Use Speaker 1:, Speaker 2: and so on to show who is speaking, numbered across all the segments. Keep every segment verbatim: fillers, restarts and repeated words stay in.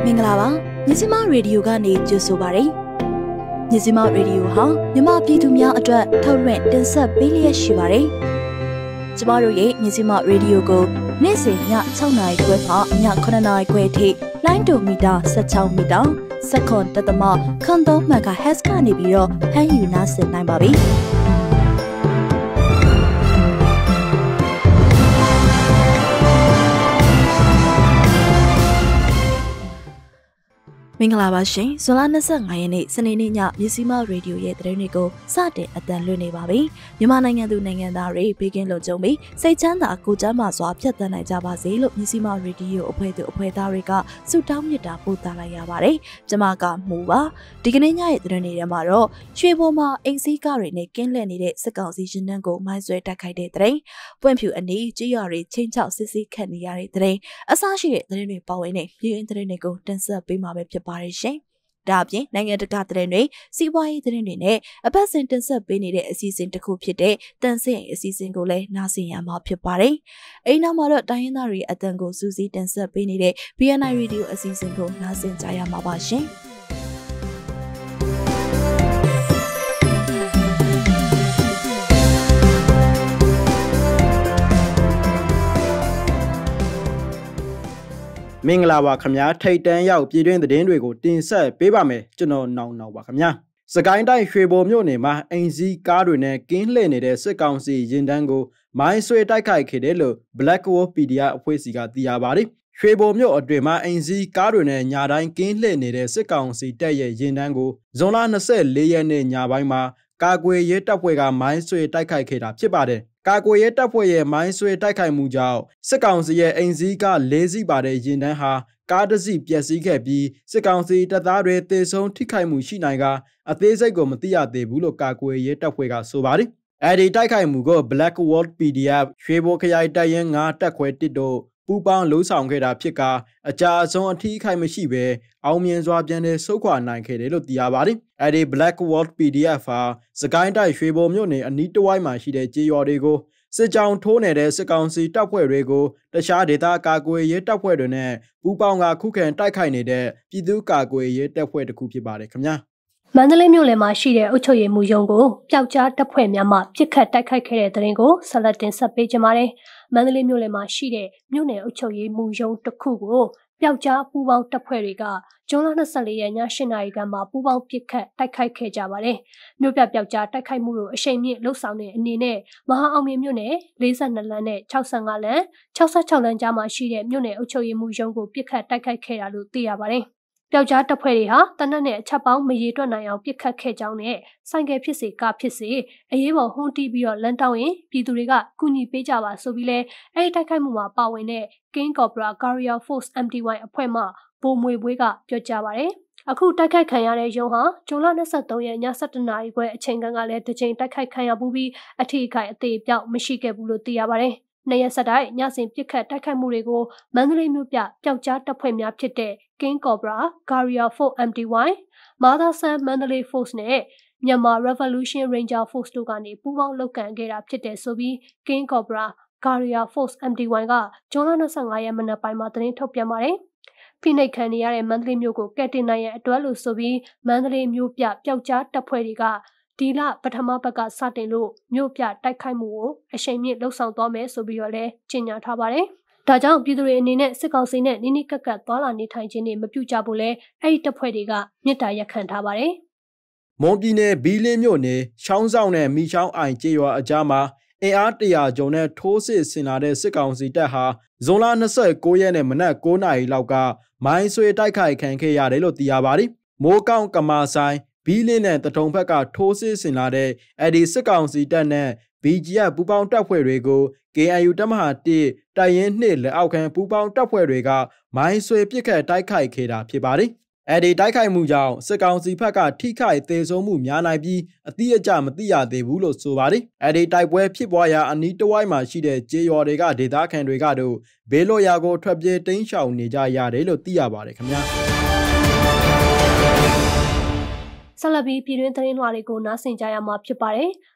Speaker 1: မင်္ဂလာပါမြစီမရေဒီယိုကနေကြိုဆိုပါရစေမြစီမရေဒီယိုဟာမြမပြည်သူများအတွက်ထုတ်လွှင့်တင်ဆက်ပေးလျက်ရှိပါတယ်ကျမတို့ရဲ့မြစီမရေဒီယိုကိုနေ့စဉ်ည၆နာရီခွဲမှညခုနှစ်နာရီခွဲထိလိုင်းဒိုမီတာ၁၆မီတာစက္ကွန်တသမခွန်သုံးမဂါဟက်စ်ကနေပြီးတော့ဖမ်းယူနားဆင်နိုင်ပါပြီမင်္ဂလာပါရှင်ဇွန်လ၂၅ရက်နေ့စနေနေ့ညမြစီမရေဒီယိုရဲ့သတင်းတွေကိုစတင်အသံလွှင့်နေပါပြီမြန်မာနိုင်ငံသူနိုင်ငံသားတွေဘေးကင်းလုံခြုံပြီးစိတ်ချမ်းသာကိုကျန်းမာစွာဖြတ်သန်းနိုင်ကြပါစေလို့မြစီမရေဒီယိုအဖွဲ့သူအဖွဲ့သားတွေကဆုတောင်းမေတ္တာပို့သလိုက်ရပါတယ်ကျွန်မကမူပါဒီကနေ့ညရဲ့သတင်းတွေထဲမှာတော့ရွှေဘုံမှာအိမ်စီးကားတွေနဲ့ကင်းလှည့်နေတဲ့စစ်ကောင်စီရင်နှန်းကိုမိုင်းဆွဲတိုက်ခိုက်တဲ့သတင်းပွင့်ဖြူအနီးကြေးရွာတွေချင်းချောက်စစ်စစ်ခတ်နေရတဲ့သတင်းအစရှိတဲ့သတင်းတွေပါဝင်နေပြည်တွင်းသတင်းတွေကိုတင်ဆက်ပေးမှာပဲဖြစ်ပါတယ်ရှင်။ဒါအပြင်နိုင်ငံတကာသတင်းတွေစီးပွားရေးသတင်းတွေနဲ့အပတ်စဉ်တင်ဆက်ပေးနေတဲ့အစီအစဉ်တစ်ခုဖြစ်တဲ့တန်ဆင်အစီအစဉ်ကိုလည်းနားဆင်ရမှာဖြစ်ပါတယ်။အဲဒီနောက်မှာတော့တိုင်းရင်းသားတွေအတန်ကိုစူးစီးတင်ဆက်ပေးနေတဲ့ ဘီ အန် အိုင် Radio အစီအစဉ်ကိုနားဆင်ကြရမှာပါရှင်။
Speaker 2: မင်္ဂလာပါခင်ဗျာထိတ်တန်းရောက်ပြည်တွင်းသတင်းတွေကိုတင်ဆက်ပေးပါမယ်ကျွန်တော်နောင်နောင်ပါခင်ဗျာစကိုင်းတိုင်းရွှေဘိုမြို့နယ်မှာအိမ်စီးကားတွေနဲ့ကင်းလှည့်နေတဲ့စစ်ကောင်စီရင်တန်းကိုမိုင်းဆွဲတိုက်ခိုက်ခဲ့တယ်လို့ Black Wall ပီ ဒီ အက်ဖ် အဖွဲ့စီကသိရပါတယ်ရွှေဘိုမြို့အတွင်းမှာအိမ်စီးကားတွေနဲ့ညတိုင်းကင်းလှည့်နေတဲ့စစ်ကောင်စီတပ်ရဲ့ရင်တန်းကိုဇွန်လ၂၄ရက်နေ့ညပိုင်းမှာကာကွယ်ရေးတပ်ဖွဲ့ကမိုင်းဆွဲတိုက်ခိုက်ခဲ့တာဖြစ်ပါတယ်ကာကွယ်ရေးတပ်ဖွဲ့ရဲ့မိုင်းဆွဲတိုက်ခိုက်မှုကြောင့်စစ်ကောင်စီရဲ့အိမ်စီးက၄စီးပါတဲ့ရင်တန်းဟာကားတစ်စီးပျက်စီးခဲ့ပြီးစစ်ကောင်စီတပ်သားတွေတေဆုံးထိခိုက်မှုရှိနိုင်ကအသေးစိတ်ကိုမသိရသေးဘူးလို့ကာကွယ်ရေးတပ်ဖွဲ့ကဆိုပါတယ်။အဲဒီတိုက်ခိုက်မှုကို Black Wall ပီ ဒီ အက်ဖ် ရွှေဘိုခရိုင်တပ်ရင်း၅တပ်ခွဲတစ်တို့ပူးပေါင်းလှုပ်ဆောင်ခဲ့တာဖြစ်ကအကြအဆုံးအထိခိုက်မရှိဘဲအောင်မြင်စွာပြန်လည်ဆုတ်ခွာနိုင်ခဲ့တယ်လို့သိရပါတယ်။အဲဒီ Black Wall ပီ ဒီ အက်ဖ် ဟာစကိုင်းတိုင်းရွှေဘိုမြို့နယ်အနီးတစ်ဝိုက်မှာရှိတဲ့ကြေးရွာတွေကိုစစ်ကြောင်းထိုးနေတဲ့စစ်ကောင်စီတပ်ဖွဲ့တွေကိုတခြားဒေသကာကွယ်ရေးတပ်ဖွဲ့တွေနဲ့ပူးပေါင်းကခုခံတိုက်ခိုက်နေတဲ့ပြည်သူ့ကာကွယ်ရေးတပ်ဖွဲ့တစ်ခုဖြစ်ပါတယ်ခင်ဗျာ
Speaker 3: မန္တလေးမြို့လယ်မှာရှိတဲ့အုပ်ချုပ်ရေးမှူးရုံးကိုပျောက်ကြားတပ်ဖွဲ့များမှပြစ်ခတ်တိုက်ခိုက်ခဲ့တဲ့တဲ့ရင်ကိုဆက်လက်တင်ဆက်ပေးကြပါမယ်မန္တလေးမြို့လယ်မှာရှိတဲ့မြို့နယ်အုပ်ချုပ်ရေးမှူးရုံးတစ်ခုကိုပျောက်ကြားပူးပေါင်းတပ်ဖွဲ့တွေကဇွန်လ၂၄ရက်ည၈နာရီခန့်မှာပူးပေါင်းပစ်ခတ်တိုက်ခိုက်ခဲ့ကြပါတယ်။မြို့ပြပျောက်ကြားတိုက်ခိုက်မှုတို့အရှိန်မြင့်လှုပ်ဆောင်တဲ့အနေနဲ့မဟာအောင်မြင်မြို့နယ်၄၂လမ်းနဲ့၆၅လမ်း၆၆လမ်းကြားမှာရှိတဲ့မြို့နယ်အုပ်ချုပ်ရေးမှူးရုံးကိုပစ်ခတ်တိုက်ခိုက်ခဲ့တာလို့သိရပါတယ်။ပျောက်ကြားတပ်ဖွဲ့တွေဟာတနက်နဲ့အချက်ပေါင်းမရေတွက်နိုင်အောင်ပစ်ခတ်ခဲ့ကြောင်းနဲ့ဆိုင်ကယ်ဖြစ်စေကားဖြစ်စေအရေးပေါ်ဟွန်းတီးပြီးတော့လမ်းတောင်းရင်ပြည်သူတွေကကူညီပေးကြပါဆိုပြီးလဲအဲဒီတိုက်ခိုက်မှုမှာပါဝင်တဲ့ King Cobra Guerrilla Force အမ် တီ ဝိုင် အဖွဲ့မှဗိုလ်မွေဘွေးကပြောကြားပါတယ်။အခုတိုက်ခိုက်ခံရတဲ့ရုံးဟာဇွန်လ၂၃ရက်ည၁၁နာရီခွဲအချိန်ကလည်းတစ်ချိန်တိုက်ခိုက်ခံရပူးပြီးအထိအခိုက်အသေးပြောက်မရှိခဲ့ဘူးလို့သိရပါတယ်။နှစ်ရက်ဆက်တိုက်ညစဉ်ပစ်ခတ်တိုက်ခိုက်မှုတွေကိုမန္တလေးမြို့ပြပျောက်ကြားတပ်ဖွဲ့များဖြစ်တဲ့ King Cobra Guerrilla Force အမ် တီ ဝိုင် Mother Sun Mandalay Force နဲ့မြန်မာ Revolution Ranger Force တို့ကနေပူးပေါင်းလုပ်ကံခဲ့တာဖြစ်တဲ့ဆိုပြီး King Cobra Guerrilla Force အမ် တီ ဝိုင် ကဇွန်လ၂၅ရက်မနက်ပိုင်းမှာသတင်းထုတ်ပြန်ပါတယ်။ဖိနှိပ်ခံနေရတဲ့မန္တလေးမြို့ကိုကယ်တင်နိုင်ရန်အတွက်လို့ဆိုပြီးမန္တလေးမြို့ပြပျောက်ကြားတပ်ဖွဲ့တွေကဒီလပထမဘက်ကစတင်လို့မြို့ပြတိုက်ခိုက်မှုကိုအရှိန်မြင့်လှုပ်ဆောင်သွားမယ်ဆိုပြီးတော့လည်းကြေညာထားပါတယ်။ဒါကြောင့်ပြည်သူတွေအနေနဲ့စစ်ကောင်စီနဲ့နိနိကက်ကက်သွားလာနေထိုင်ခြင်းတွေမပြုကြဖို့လဲအဲ့ဒီတပ်ဖွဲ့တွေကမြစ်တာရက်ခံထားပါတယ်
Speaker 2: ။မွန်ပြည်နယ်ဘီလင်းမြို့နယ်ချောင်းဆောင်နဲ့မီချောင်းအိုင်ကျေးရွာအကြားမှာအင်အားတရာကျော်နဲ့ထိုးစစ်ဆင်လာတဲ့စစ်ကောင်စီတပ်ဟာဇွန်လ၂၉ရက်နေ့မနက်၉နာရီလောက်ကမိုင်းဆွဲတိုက်ခိုက်ခံခဲ့ရတယ်လို့သိရပါတယ်။မိုးကောင်းကမာဆိုင်ဘီလင်းနဲ့တထုံဘက်ကထိုးစစ်ဆင်လာတဲ့အဲဒီစစ်ကောင်စီတပ်နဲ့ ဘီ ဂျီ အက်ဖ် ပူးပေါင်းတပ်ဖွဲ့တွေကို ကေ အန် ယူ တပ်မဟာ၁တပ်ရင်း၂လက်အောက်ခံပူးပေါင်းတပ်ဖွဲ့တွေကမိုင်းဆွဲပစ်ခတ်တိုက်ခိုက်ခဲ့တာဖြစ်ပါတယ်။အဲဒီတိုက်ခိုက်မှုကြောင့်စစ်ကောင်စီဘက်ကထိခိုက်သေဆုံးမှုများနိုင်ပြီးအတိအကျမသိရသေးဘူးလို့ဆိုပါတယ်။အဲဒီတိုက်ပွဲဖြစ်ပွားရာအနီးတစ်ဝိုက်မှာရှိတဲ့ကျေးရွာတွေကဒေသခံတွေကတော့ဘေးလွတ်ရာကိုထွက်ပြေးတိမ်းရှောင်နေကြရတယ်လို့သိရပါတယ်ခင်ဗျာ။
Speaker 3: ဆက်လက်ပြီးပြည်တွင်းသတင်းလွှာတွေကိုနားဆင်ကြရမှာဖြစ်ပါတယ်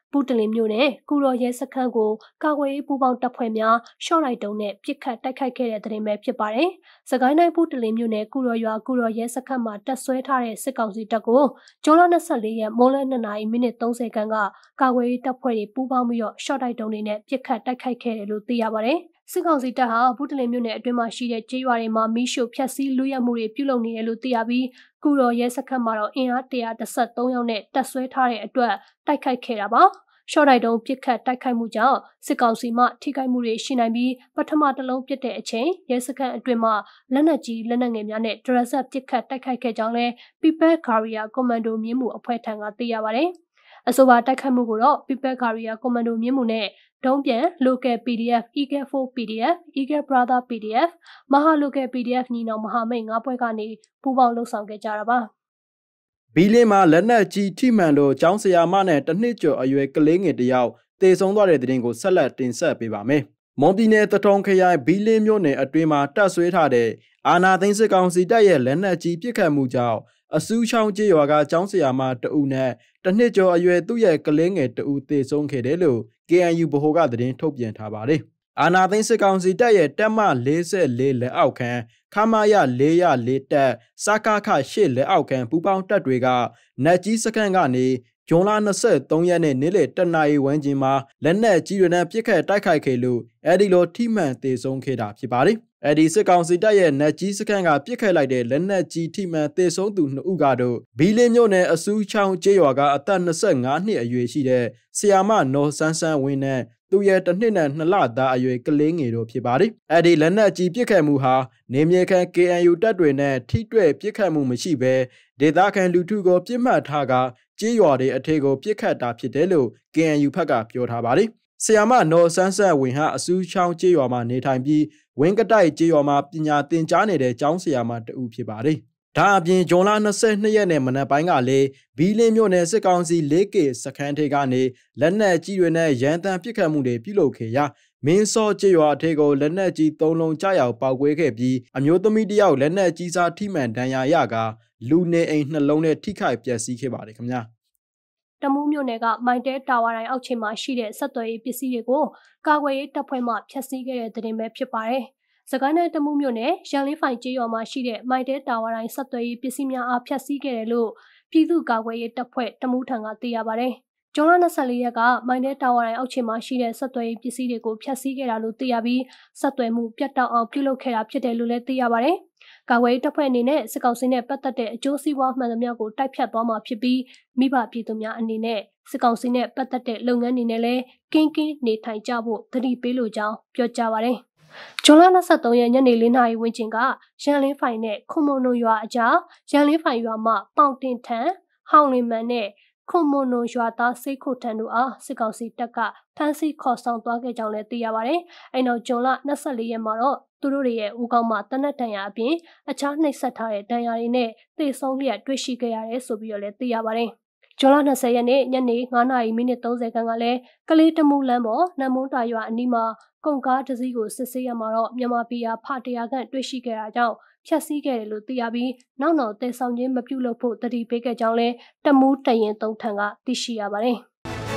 Speaker 3: ဘူးတလင်မြို့နယ်ကုရောရဲစခန်းကိုကာကွယ်ရေးပူးပေါင်းတပ်ဖွဲ့များရှော့လိုက်တုံနဲ့ပစ်ခတ်တိုက်ခိုက်ခဲ့တဲ့သတင်းပဲဖြစ်ပါတယ်။စကိုင်းတိုင်းဘူးတလင်မြို့နယ်ကုရောရွာကုရောရဲစခန်းမှာတပ်ဆွဲထားတဲ့စစ်ကောင်စီတပ်ကိုဇွန်လ၂၄ရက်မိုးလယ်၂နာရီမိနစ်၃၀ခန်းကကာကွယ်ရေးတပ်ဖွဲ့တွေပူးပေါင်းပြီးတော့ရှော့တိုက်တုံတွေနဲ့ပစ်ခတ်တိုက်ခိုက်ခဲ့တယ်လို့သိရပါတယ်။စစ်ကောင်စီတပ်ဟာဘူးတလင်မြို့နယ်အတွင်းမှာရှိတဲ့ကျေးရွာတွေမှာမီးရှို့ဖျက်ဆီးလူရဲမှုတွေပြုလုပ်နေတယ်လို့သိရပြီးကုရောရဲစခန်းမှာတော့အင်အား၁၁၃ယောက်နဲ့တပ်ဆွဲထားတဲ့အတွက်တိုက်ခိုက်ခဲ့တာပါ။ရှော့တိုက်တုံးပစ်ခတ်တိုက်ခိုက်မှုကြောင့်စစ်ကောင်စီမှထိခိုက်မှုတွေရှိနိုင်ပြီးပထမတစ်လုံးပစ်တဲ့အချိန်ရဲစခန်းအတွင်းမှာလက်နက်ကြီးလက်နက်ငယ်များနဲ့ဒရက်ဆက်ပစ်ခတ်တိုက်ခိုက်ခဲ့ကြောင်းလဲ People Career Commando မြင်းမှုအဖွဲ့ထံကသိရပါတယ်။အဆိုပါတိုက်ခိုက်မှုကိုတော့ People Career Commando မြင်းမှုနဲ့ဒုံးပြန် Local ပီ ဒီ အက်ဖ် Eagle ဖိုး ပီ ဒီ အက်ဖ် Eagle Brother ပီ ဒီ အက်ဖ် မဟာ Local ပီ ဒီ အက်ဖ် ညီနောင်မဟာမိတ်၅ဘွဲ့ကနေပူးပေါင်းလှုပ်ဆောင်ခဲ့ကြတာပါ
Speaker 2: ဘီလင်းမှာလက်နက်ကြီးထိမှန်လို့ကျောင်းဆရာမနဲ့တစ်နှစ်ကျော်အရွယ်ကလေးငယ်တစ်ယောက်တေဆုံးသွားတဲ့တဲ့တင်ကိုဆက်လက်တင်ဆက်ပေးပါမယ်။မွန်ပြည်နယ်တထုံခရိုင်ဘီလင်းမြို့နယ်အတွင်းမှာတပ်ဆွဲထားတဲ့အာနာသိန်းစစ်ကောင်စီတပ်ရဲ့လက်နက်ကြီးပစ်ခတ်မှုကြောင့်အစူးချောင်းကျေးရွာကကျောင်းဆရာမတအူနဲ့တစ်နှစ်ကျော်အရွယ်သူ့ရဲ့ကလေးငယ်တအူတေဆုံးခဲ့တယ်လို့ ကေ အန် ယူ ဗဟိုကသတင်းထုတ်ပြန်ထားပါတယ်။အာနာသိန်းစစ်ကောင်စီတပ်ရဲ့တပ်မ၄၄လက်အောက်ခံခမာရ၄ရ၄တပ်စကခ၈လက်အောက်ခံပူပေါင်းတပ်တွေကနတ်ကြီးစခန်းကနေဇွန်လ၂၃ရက်နေ့နေ့လယ်တနာရီဝန်းကျင်မှာလက်နက်ကြီးတွေနဲ့ပစ်ခတ်တိုက်ခိုက်ခဲ့လို့အဲဒီလိုထိမှန်သေဆုံးခဲ့တာဖြစ်ပါတယ်။အဲဒီစစ်ကောင်စီတပ်ရဲ့နတ်ကြီးစခန်းကပစ်ခတ်လိုက်တဲ့လက်နက်ကြီးထိမှန်သေဆုံးသူနှစ်ဦးကတော့ဘီလင်းမြို့နယ်အစူးချောင်းကျေးရွာကအသက်၂၅နှစ်အရွယ်ရှိတဲ့ဆီယာမနော်ဆန်းဆန်းဝင်းနဲ့သူရဲ့တစ်နှစ်နဲ့နှစ်လသားအရွယ်ကလေးငယ်တို့ဖြစ်ပါတယ်။အဲဒီလက်နက်ကြီးပစ်ခတ်မှုဟာနေမြေခံ ကေ အန် ယူ တပ်တွေနဲ့ထိတွေ့ပစ်ခတ်မှုမရှိဘဲဒေသခံလူထုကိုပြစ်မှတ်ထားကကျေးရွာတွေအထက်ကိုပစ်ခတ်တာဖြစ်တယ်လို့ ကေ အန် ယူ ဘက်ကပြောထားပါတယ်။ဆီယာမနော်ဆန်းဆန်းဝင်းဟာအစူးချောင်းကျေးရွာမှာနေထိုင်ပြီးဝင်းကတိုက်ကျေးရွာမှာပညာသင်ကြားနေတဲ့ကျောင်းဆရာမတဦးဖြစ်ပါတယ်။ဒါအပြင်ဇွန်လ၂၂ရက်နေ့မနက်ပိုင်းကလည်းဘီလင်းမြို့နယ်စစ်ကောင်စီ ၄ကေ စခန်းထိပ်ကနေလက်နက်ကြီးတွေနဲ့ရန်တမ်းပစ်ခတ်မှုတွေပြုလုပ်ခဲ့ရာမင်းစောကျေးရွာအထက်ကိုလက်နက်ကြီး၃လုံးကြားရောက်ပေါက်ကွဲခဲ့ပြီးအမျိုးသမီးတစ်ယောက်လက်နက်ကြီးစားထိမှန်ဒဏ်ရာရကလူနေအိမ်နှလုံးနဲ့ထိခိုက်ပျက်စီးခဲ့ပါတယ်ခင်ဗျာ
Speaker 3: တမူးမြို့နယ်ကမိုင်တဲတာဝါတိုင်းအောက်ခြေမှာရှိတဲ့ဆက်သွယ်ရေးပစ္စည်းတွေကိုကာကွယ်ရေးတပ်ဖွဲ့မှဖျက်ဆီးခဲ့တဲ့တဲ့တင်ပဲဖြစ်ပါတယ်။စကိုင်းနယ်တမူးမြို့နယ်ရန်လေးဖိုင်ကျေးရွာမှာရှိတဲ့မိုင်တဲတာဝါတိုင်းဆက်သွယ်ရေးပစ္စည်းများအားဖျက်ဆီးခဲ့တယ်လို့ပြည်သူ့ကာကွယ်ရေးတပ်ဖွဲ့တမူးထံကသိရပါတယ်။ဇွန်လ၂၄ရက်ကမိုင်တဲတာဝါတိုင်းအောက်ခြေမှာရှိတဲ့ဆက်သွယ်ရေးပစ္စည်းတွေကိုဖျက်ဆီးခဲ့တာလို့သိရပြီးဆက်သွယ်မှုပြတ်တောက်အောင်ပြုလုပ်ခဲ့တာဖြစ်တယ်လို့လည်းသိရပါတယ်။ကာကွယ်ရေးတပ်ဖွဲ့အနေနဲ့စစ်ကောင်စီနဲ့ပတ်သက်တဲ့အကျိုးစီးပွားမှန်သမျှကိုတိုက်ဖြတ်သွားမှာဖြစ်ပြီးမိဘပြည်သူများအနေနဲ့စစ်ကောင်စီနဲ့ပတ်သက်တဲ့လုပ်ငန်းတွေနဲ့လည်းကင်းကင်းနေထိုင်ကြဖို့သတိပေးလိုကြောင်းပြောကြားပါတယ်။ဇွန်လ၂၃ရက်ညနေ၄နာရီဝန်းကျင်ကရန်လင်းဖိုင်နဲ့ခွန်မွန်နုံရွာအကြားရန်လင်းဖိုင်ရွာမှပေါင်တင်ထန်ဟောင်းလင်းမန်နဲ့ခွန်မွန်နုံရွာသားစိတ်ခုထန်တို့အားစစ်ကောင်စီတပ်ကဖမ်းဆီးခေါ်ဆောင်သွားခဲ့ကြောင်းလည်းသိရပါတယ်။အဲနောက်ဇွန်လ၂၄ရက်မှာတော့သူတို့တွေရဲ့ဦးခေါင်းမှာတနက်တန်ရာအပြင်အခြားနှိပ်စက်ထားတဲ့ဒဏ်ရာတွေနဲ့သေဆုံးလျက်တွေ့ရှိခဲ့ရတယ်ဆိုပြီးတော့လည်းသိရပါတယ်။ဇွန်လ၂၀ရက်နေ့ညနေ၅နာရီမိနစ်၃၀ခန်းကလည်းကလေးတမူလမ်းပေါ်နမ်မွန်းတာရွာအနီးမှာကုန်ကားတစ်စီးကိုစစ်ဆေးရမှာတော့မြန်မာပြည်ဟာဖတရားခန့်တွေ့ရှိခဲ့တာကြောင့်ဖျက်ဆီးခဲ့တယ်လို့သိရပြီးနောက်နောက်တည်ဆောင်ခြင်းမပြုလုပ်ဖို့တတိပေးခဲ့ကြောင်းလည်းတမူးတရင်သုံးထံကသိရှိရပါတယ်။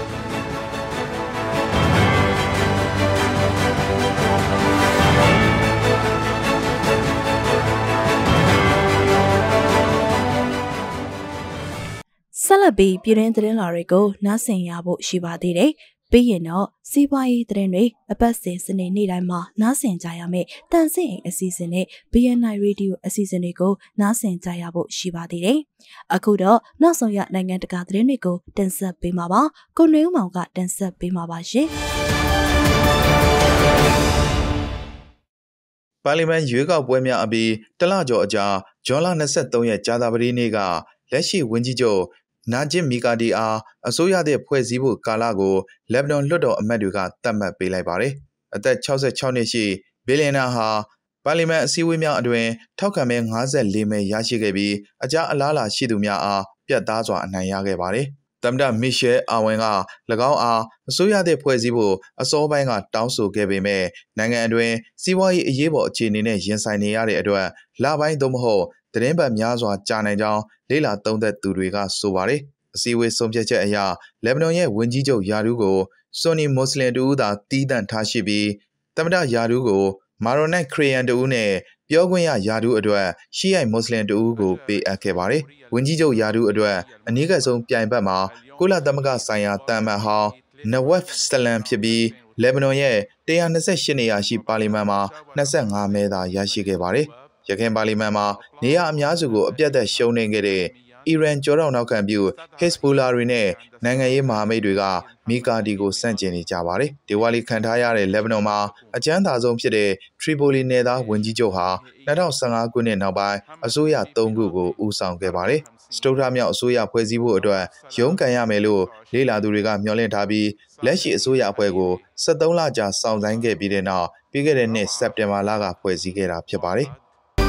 Speaker 1: ဆက်လက်ပြီးပြည်တွင်းသတင်းလာတွေကိုနားဆင်ရဖို့ရှိပါသေးတယ်။ပြီးရင်တော့စီးပွားရေးသတင်းတွေအပတ်စဉ်စနေနေ့တိုင်းမှာနားဆင်ကြရမယ့်တန်ဆင်အစီအစဉ်နဲ့ ဘီ အန် အိုင် Radio အစီအစဉ်တွေကိုနားဆင်ကြရဖို့ရှိပါသေးတယ်။အခုတော့နောက်ဆုံးရနိုင်ငံတကာသတင်းတွေကိုတင်ဆက်ပေးမှာပါ။ကိုနေဦးမောင်ကတင်ဆက်ပေးမှာပါရှင်။
Speaker 4: ပါလီမန်ရွေးကောက်ပွဲများအပြီးတလကျော်အကြာဇွန်လ၂၃ရက်ကြာသပတေးနေ့ကလက်ရှိဝန်ကြီးချုပ်နာဂျစ်မီကာဒီအားအစိုးရတဲ့ဖွဲ့စည်းဖို့ကာလကိုလက်ဘနွန်လွှတ်တော်အမတ်တွေကသတ်မှတ်ပေးလိုက်ပါတယ်။အသက်၆၆နှစ်ရှိဘီလီယံနာဟာပါလီမန်အစည်းအဝေးများအတွင်ထောက်ခံမဲ၅၄မဲရရှိခဲ့ပြီးအကြအလားအလာရှိသူများအားပြတ်သားစွာအနိုင်ရခဲ့ပါတယ်။သမ္မတမီရှယ်အာဝန်က၎င်းအားအစိုးရတဲ့ဖွဲ့စည်းဖို့အစောပိုင်းကတောင်းဆိုခဲ့ပေမဲ့နိုင်ငံအတွင်းစီးပွားရေးအရေးပေါ်အခြေအနေနဲ့ရင်ဆိုင်နေရတဲ့အတွက်လပိုင်းသို့မဟုတ်သတင်းပတ်များစွာကြာနိုင်ကြောင်းလေ့လာသုံးသပ်သူတွေကဆိုပါတယ်အစည်းအဝေးဆုံးဖြတ်ချက်အရလက်ဘနွန်ရဲ့ဝန်ကြီးချုပ်ယာဒူးကိုဆွန်နီမွတ်စလင်တူဦးသာတီးတန့်ထားရှိပြီးသမ္မတယာဒူးကိုမာရိုနက်ခရီယန်တူဦးနဲ့ပြောခွင့်ရယာဒူးအတွက်ရှီယိုင်မွတ်စလင်တူဦးကိုပေးအပ်ခဲ့ပါတယ်။ဝန်ကြီးချုပ်ယာဒူးအတွက်အနည်းကဆုံးပြိုင်ဘက်မှာကုလသမဂ္ဂဆိုင်ရာတန်မန်ဟောင်းနဝက်စလန်ဖြစ်ပြီးလက်ဘနွန်ရဲ့one twenty-eightနေရာရှိပါလီမန်မှာtwenty-fiveမဲသာရရှိခဲ့ပါတယ်။ရခိုင်ပါလီမန်မှာနေရာအများစုကိုအပြတ်သက်ရှုံးနိမ့်ခဲ့တဲ့အီရန်ကြောတော်နောက်ခံပြုဟစ်ဘူလာတွေနဲ့နိုင်ငံရေးမဟာမိတ်တွေကမီကာဒီကိုစန့်ကျင်နေကြပါတယ်။ဒီဝါလီခံထားရတဲ့လက်ဘနွန်မှာအကြမ်းသာဆုံးဖြစ်တဲ့ထရီပိုလီနယ်သားဝန်ကြီးချုပ်ဟာtwenty fifteenခုနှစ်နောက်ပိုင်းအစိုးရthreeခုကိုဦးဆောင်ခဲ့ပါတယ်။စတုထမြောက်အစိုးရဖွဲ့စည်းဖို့အတွက်ရုန်းကန်ရမယ်လို့လေ့လာသူတွေကမျှော်လင့်ထားပြီးလက်ရှိအစိုးရအဖွဲ့ကိုseventeenလကြာစောင့်ဆိုင်းခဲ့ပြီးတဲ့နောက်ပြီးခဲ့တဲ့နှစ်စက်တင်ဘာလကဖွဲ့စည်းခဲ့တာဖြစ်ပါတယ်။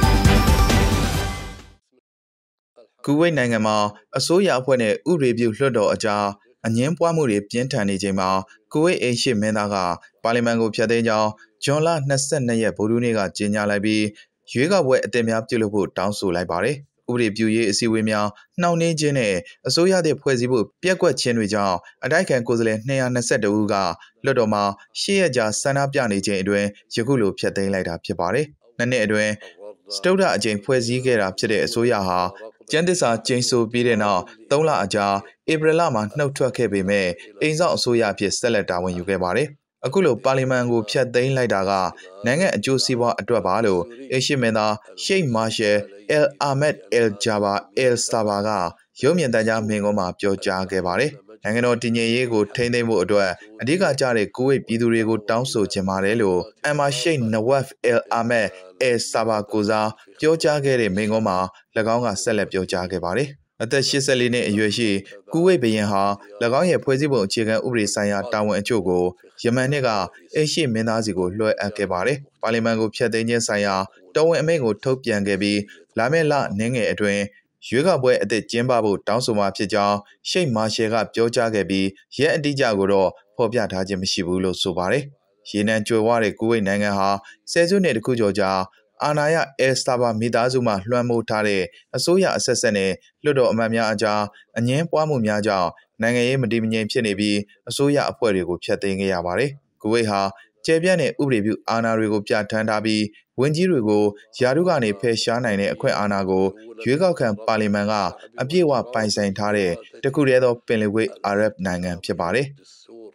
Speaker 4: ကူဝိတ်နိုင်ငံမှာအစိုးရအဖွဲ့နဲ့ဥပဒေပြုလွှတ်တော်အကြားအငင်းပွားမှုတွေပြင်းထန်နေချိန်မှာကူဝိတ်အိမ်ရှိမင်းသားကပါလီမန်ကိုဖျက်သိမ်းကြောင်းဇွန်လtwenty-twoရက်ဗုဒ္ဓဟူးနေ့ကကြေညာလိုက်ပြီးရွေးကောက်ပွဲအသစ်များပြုလုပ်ဖို့တောင်းဆိုလိုက်ပါတယ်။ဥပဒေပြုရေးအစည်းအဝေးများနှောင့်နှေးခြင်းနဲ့အစိုးရသစ်ဖွဲ့စည်းဖို့ပြက်ကွက်ခြင်းတွေကြောင့်အတိုက်ခံကိုယ်စားလှယ်two hundred twenty-twoဦးကလွှတ်တော်မှာeightရက်ကြာဆန္ဒပြနေခြင်းအတွင်းယခုလိုဖျက်သိမ်းလိုက်တာဖြစ်ပါတယ်။နှစ်နှစ်အတွင်းစတုဒ္ဓအကြိမ်ဖွဲ့စည်းခဲ့တာဖြစ်တဲ့အစိုးရဟာကျန်းသစ္စာကျိန်ဆိုပြီးတဲ့နောက်threeလအကြာဧပြီလမှာနှုတ်ထွက်ခဲ့ပေမဲ့အိမ်ဆောင်အစိုးရအဖြစ်ဆက်လက်တာဝန်ယူခဲ့ပါတယ်။အခုလိုပါလီမန်ကိုဖျက်သိမ်းလိုက်တာကနိုင်ငံအကျိုးစီးပွားအတွက်ပါလို့အေရှိမင်းသားရှိတ်မာရှယ်အယ်အာမက်အယ်ဂျာဘာအယ်စတာဘာကရုပ်မြင်သံကြားမိန့်ခွန်းမှာပြောကြားခဲ့ပါတယ်။နိုင်ငံတော်တည်ငြိမ်ရေးကိုထိန်းသိမ်းဖို့အတွက်အဓိကကျတဲ့ကူဝိတ်ပြည်သူတွေကိုတောင်းဆိုချင်ပါတယ်လို့အမ်မာရှိတ်နဝက်အယ်အာမက်အယ်စတာဘာကိုစားပြောကြားခဲ့တဲ့မိန့်ခွန်းမှာ၎င်းကဆက်လက်ပြောကြားခဲ့ပါတယ်။အသက်eighty-fourနှစ်အရွယ်ရှိကူဝိတ်ဘုရင်ဟာ၎င်းရဲ့ဖွဲ့စည်းပုံအခြေခံဥပဒေဆိုင်ရာတာဝန်အချို့ကိုယမန်နှစ်ကအိရှိမင်းသားစီကိုလွှဲအပ်ခဲ့ပါတယ်။ပါလီမန်ကိုဖျက်သိမ်းခြင်းဆိုင်ရာတော်ဝင်အမိန့်ကိုထုတ်ပြန်ခဲ့ပြီးလာမယ့်လနည်းငယ်အတွင်းရွေးကောက်ပွဲအသစ်ကျင်းပဖို့တောင်းဆိုမှာဖြစ်ကြောင်းရှိတ်မာရှယ်ကပြောကြားခဲ့ပြီးရက်အတိအကျကိုတော့ဖော်ပြထားခြင်းမရှိဘူးလို့ဆိုပါတယ်။ရေနံကြွယ်ဝတဲ့ကူဝိတ်နိုင်ငံဟာဆယ်စုနှစ်တခုကျော်ကြာအာနာယအယ်စတာဘာမိသားစုမှလွှမ်းမိုးထားတဲ့အစိုးရအဆက်ဆက်နဲ့လွှတ်တော်အမတ်များအကြားအငင်းပွားမှုများကြောင့်နိုင်ငံရေးမတည်မငြိမ်ဖြစ်နေပြီးအစိုးရအဖွဲ့တွေကိုဖျက်သိမ်းခဲ့ရပါတယ်။ကူဝိတ်ဟာကျေပြန့်တဲ့ဥပဒေပြုအာဏာတွေကိုပြဋ္ဌာန်းထားပြီးဝန်ကြီးတွေကိုယာဒုကနေဖယ်ရှားနိုင်တဲ့အခွင့်အာဏာကိုရွေးကောက်ခံပါလီမန်ကအပြည့်အဝပိုင်ဆိုင်ထားတဲ့တခုတည်းသောပင်လယ်ကွေ့အာရပ်နိုင်ငံဖြစ်ပါတယ်။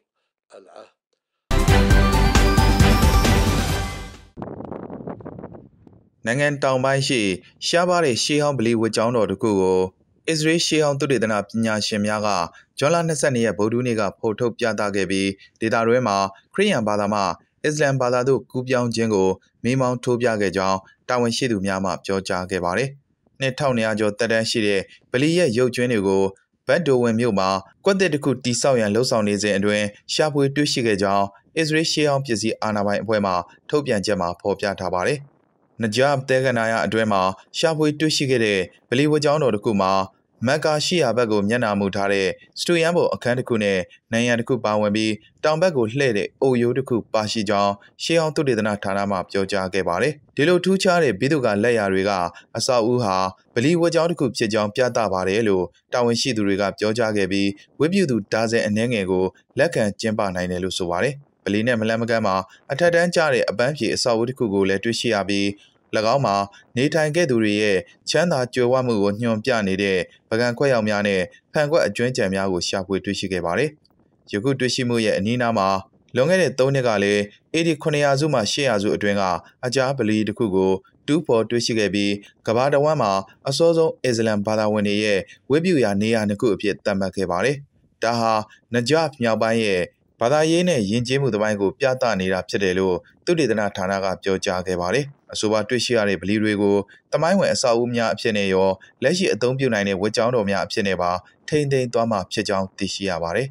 Speaker 4: နိုင်ငံတောင်ပိုင်းရှိရှားပါးတဲ့ရှေးဟောင်းဗလီဝတ်ကျောင်းတော်တစ်ခုကိုအစ္စရေးရှေးဟောင်းသုတေသနပညာရှင်များကဇွန်လtwenty-twoရက်ဗုဒ္ဓဟူးနေ့ကဖော်ထုတ်ပြသခဲ့ပြီးဒေတာတွဲမှာခရစ်ယာန်ဘာသာမှအစ္စလမ်ဘာသာသို့ကူးပြောင်းခြင်းကိုမိမောင်းထိုးပြခဲ့ကြောင်းတာဝန်ရှိသူများမှပြောကြားခဲ့ပါတယ်။နှစ်one thousand two hundredကျော်တက်တန်းရှိတဲ့ဗလီရဲ့ရုပ်ကျွင်းတွေကိုဘတ်ဒိုဝင်မြို့မှာကွက်သစ်တစ်ခုတိစောက်ရန်လှုံ့ဆော်နေစဉ်အတွင်းရှာဖွေတွေ့ရှိခဲ့ကြောင်းအစ္စရေးရှေးဟောင်းပစ္စည်းအာဏာပိုင်အဖွဲ့မှထုတ်ပြန်ချက်မှာဖော်ပြထားပါတယ်။နဂျာဘ်တဲဂနာယအတွင်းမှာရှာဖွေတွေ့ရှိခဲ့တဲ့ဗလီဝတ်ကျောင်းတော်တစ်ခုမှာမက်ကာရှိယာဘက်ကိုမျက်နှာမူထားတဲ့စတူယန်ဘုံအခန်းတစ်ခုနဲ့နိုင်ရန်တစ်ခုပါဝင်ပြီးတောင်ဘက်ကိုလှည့်တဲ့အိုယိုးတစ်ခုပါရှိကြောင်းရှေးဟောင်းသုတေသနဌာနမှပြောကြားခဲ့ပါတယ်။ဒီလိုထူးခြားတဲ့ဘိသုကလက်ရာတွေကအဆောက်အဦဟာဗလီဝတ်ကျောင်းတစ်ခုဖြစ်ကြောင်းပြသပါတယ်လို့တာဝန်ရှိသူတွေကပြောကြားခဲ့ပြီးဝိပုသူဒါဇင်အနှဲငယ်ကိုလက်ခံကျင်းပနိုင်တယ်လို့ဆိုပါတယ်။ဗလီနဲ့မလန်မကမ်းမှာအထက်တန်းကျတဲ့အပန်းဖြေအဆောက်အဦတစ်ခုကိုလည်းတွေ့ရှိရပြီး၎င်းမှာနေထိုင်ခဲ့သူတွေရဲ့ချမ်းသာကြွယ်ဝမှုကိုညွှန်ပြနေတဲ့ပကံခွက်ရောင်များနဲ့ဖန်ခွက်အကျွမ်းကြံများကိုရှာဖွေတွေ့ရှိခဲ့ပါတယ်။ယခုတွေ့ရှိမှုရဲ့အနီးအနားမှာလွန်ခဲ့တဲ့သုံးနှစ်ကလည်းအေဒီnine hundredစုမှeight hundredစုအတွင်းကအကြားဗလီတစ်ခုကိုတူးဖော်တွေ့ရှိခဲ့ပြီးကမ္ဘာတစ်ဝန်းမှာအစောဆုံးအစ္စလမ်ဘာသာဝင်တွေရဲ့ဝတ်ပြုရာနေရာနှစ်ခုအဖြစ်သတ်မှတ်ခဲ့ပါတယ်။ဒါဟာနဂျာ့မြောက်ပိုင်းရဲ့ဘာသာရေးနဲ့ယဉ်ကျေးမှုတစ်ပိုင်းကိုပြသနေတာဖြစ်တယ်လို့သုတေသနဌာနကပြောကြားခဲ့ပါတယ်။အဆိုပါတွေ့ရှိရတဲ့ဗလီတွေကိုတမိုင်းဝင်အဆောက်အဦများအဖြစ်နဲ့ရောလက်ရှိအသုံးပြုနိုင်တဲ့ဝတ်ကျောင်းတော်များအဖြစ်နဲ့ပါထိန်းသိမ်းသွားမှာဖြစ်ကြောင်းသိရှိရပါတယ်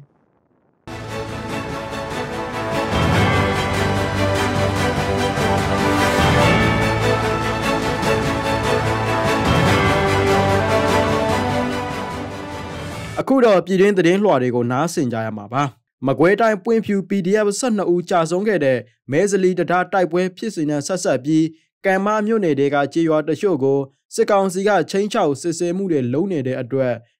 Speaker 2: ။အခုတော့ပြည်တွင်းသတင်းလွှာတွေကိုနားဆင်ကြရမှာပါ။မကွဲတိုင်းပွင့်ဖြူ ပီ ဒီ အက်ဖ် twelveဦးကြာဆုံးခဲ့တဲ့မဲဇလီတံတားတိုက်ပွဲဖြစ်စဉ်နဲ့ဆက်ဆက်ပြီးကံမမြို့နယ်တွေကကြေးရွာတချို့ကိုစစ်ကောင်စီကချင်းချောက်စစ်ဆေးမှုတွေလုပ်နေတဲ့အတွက်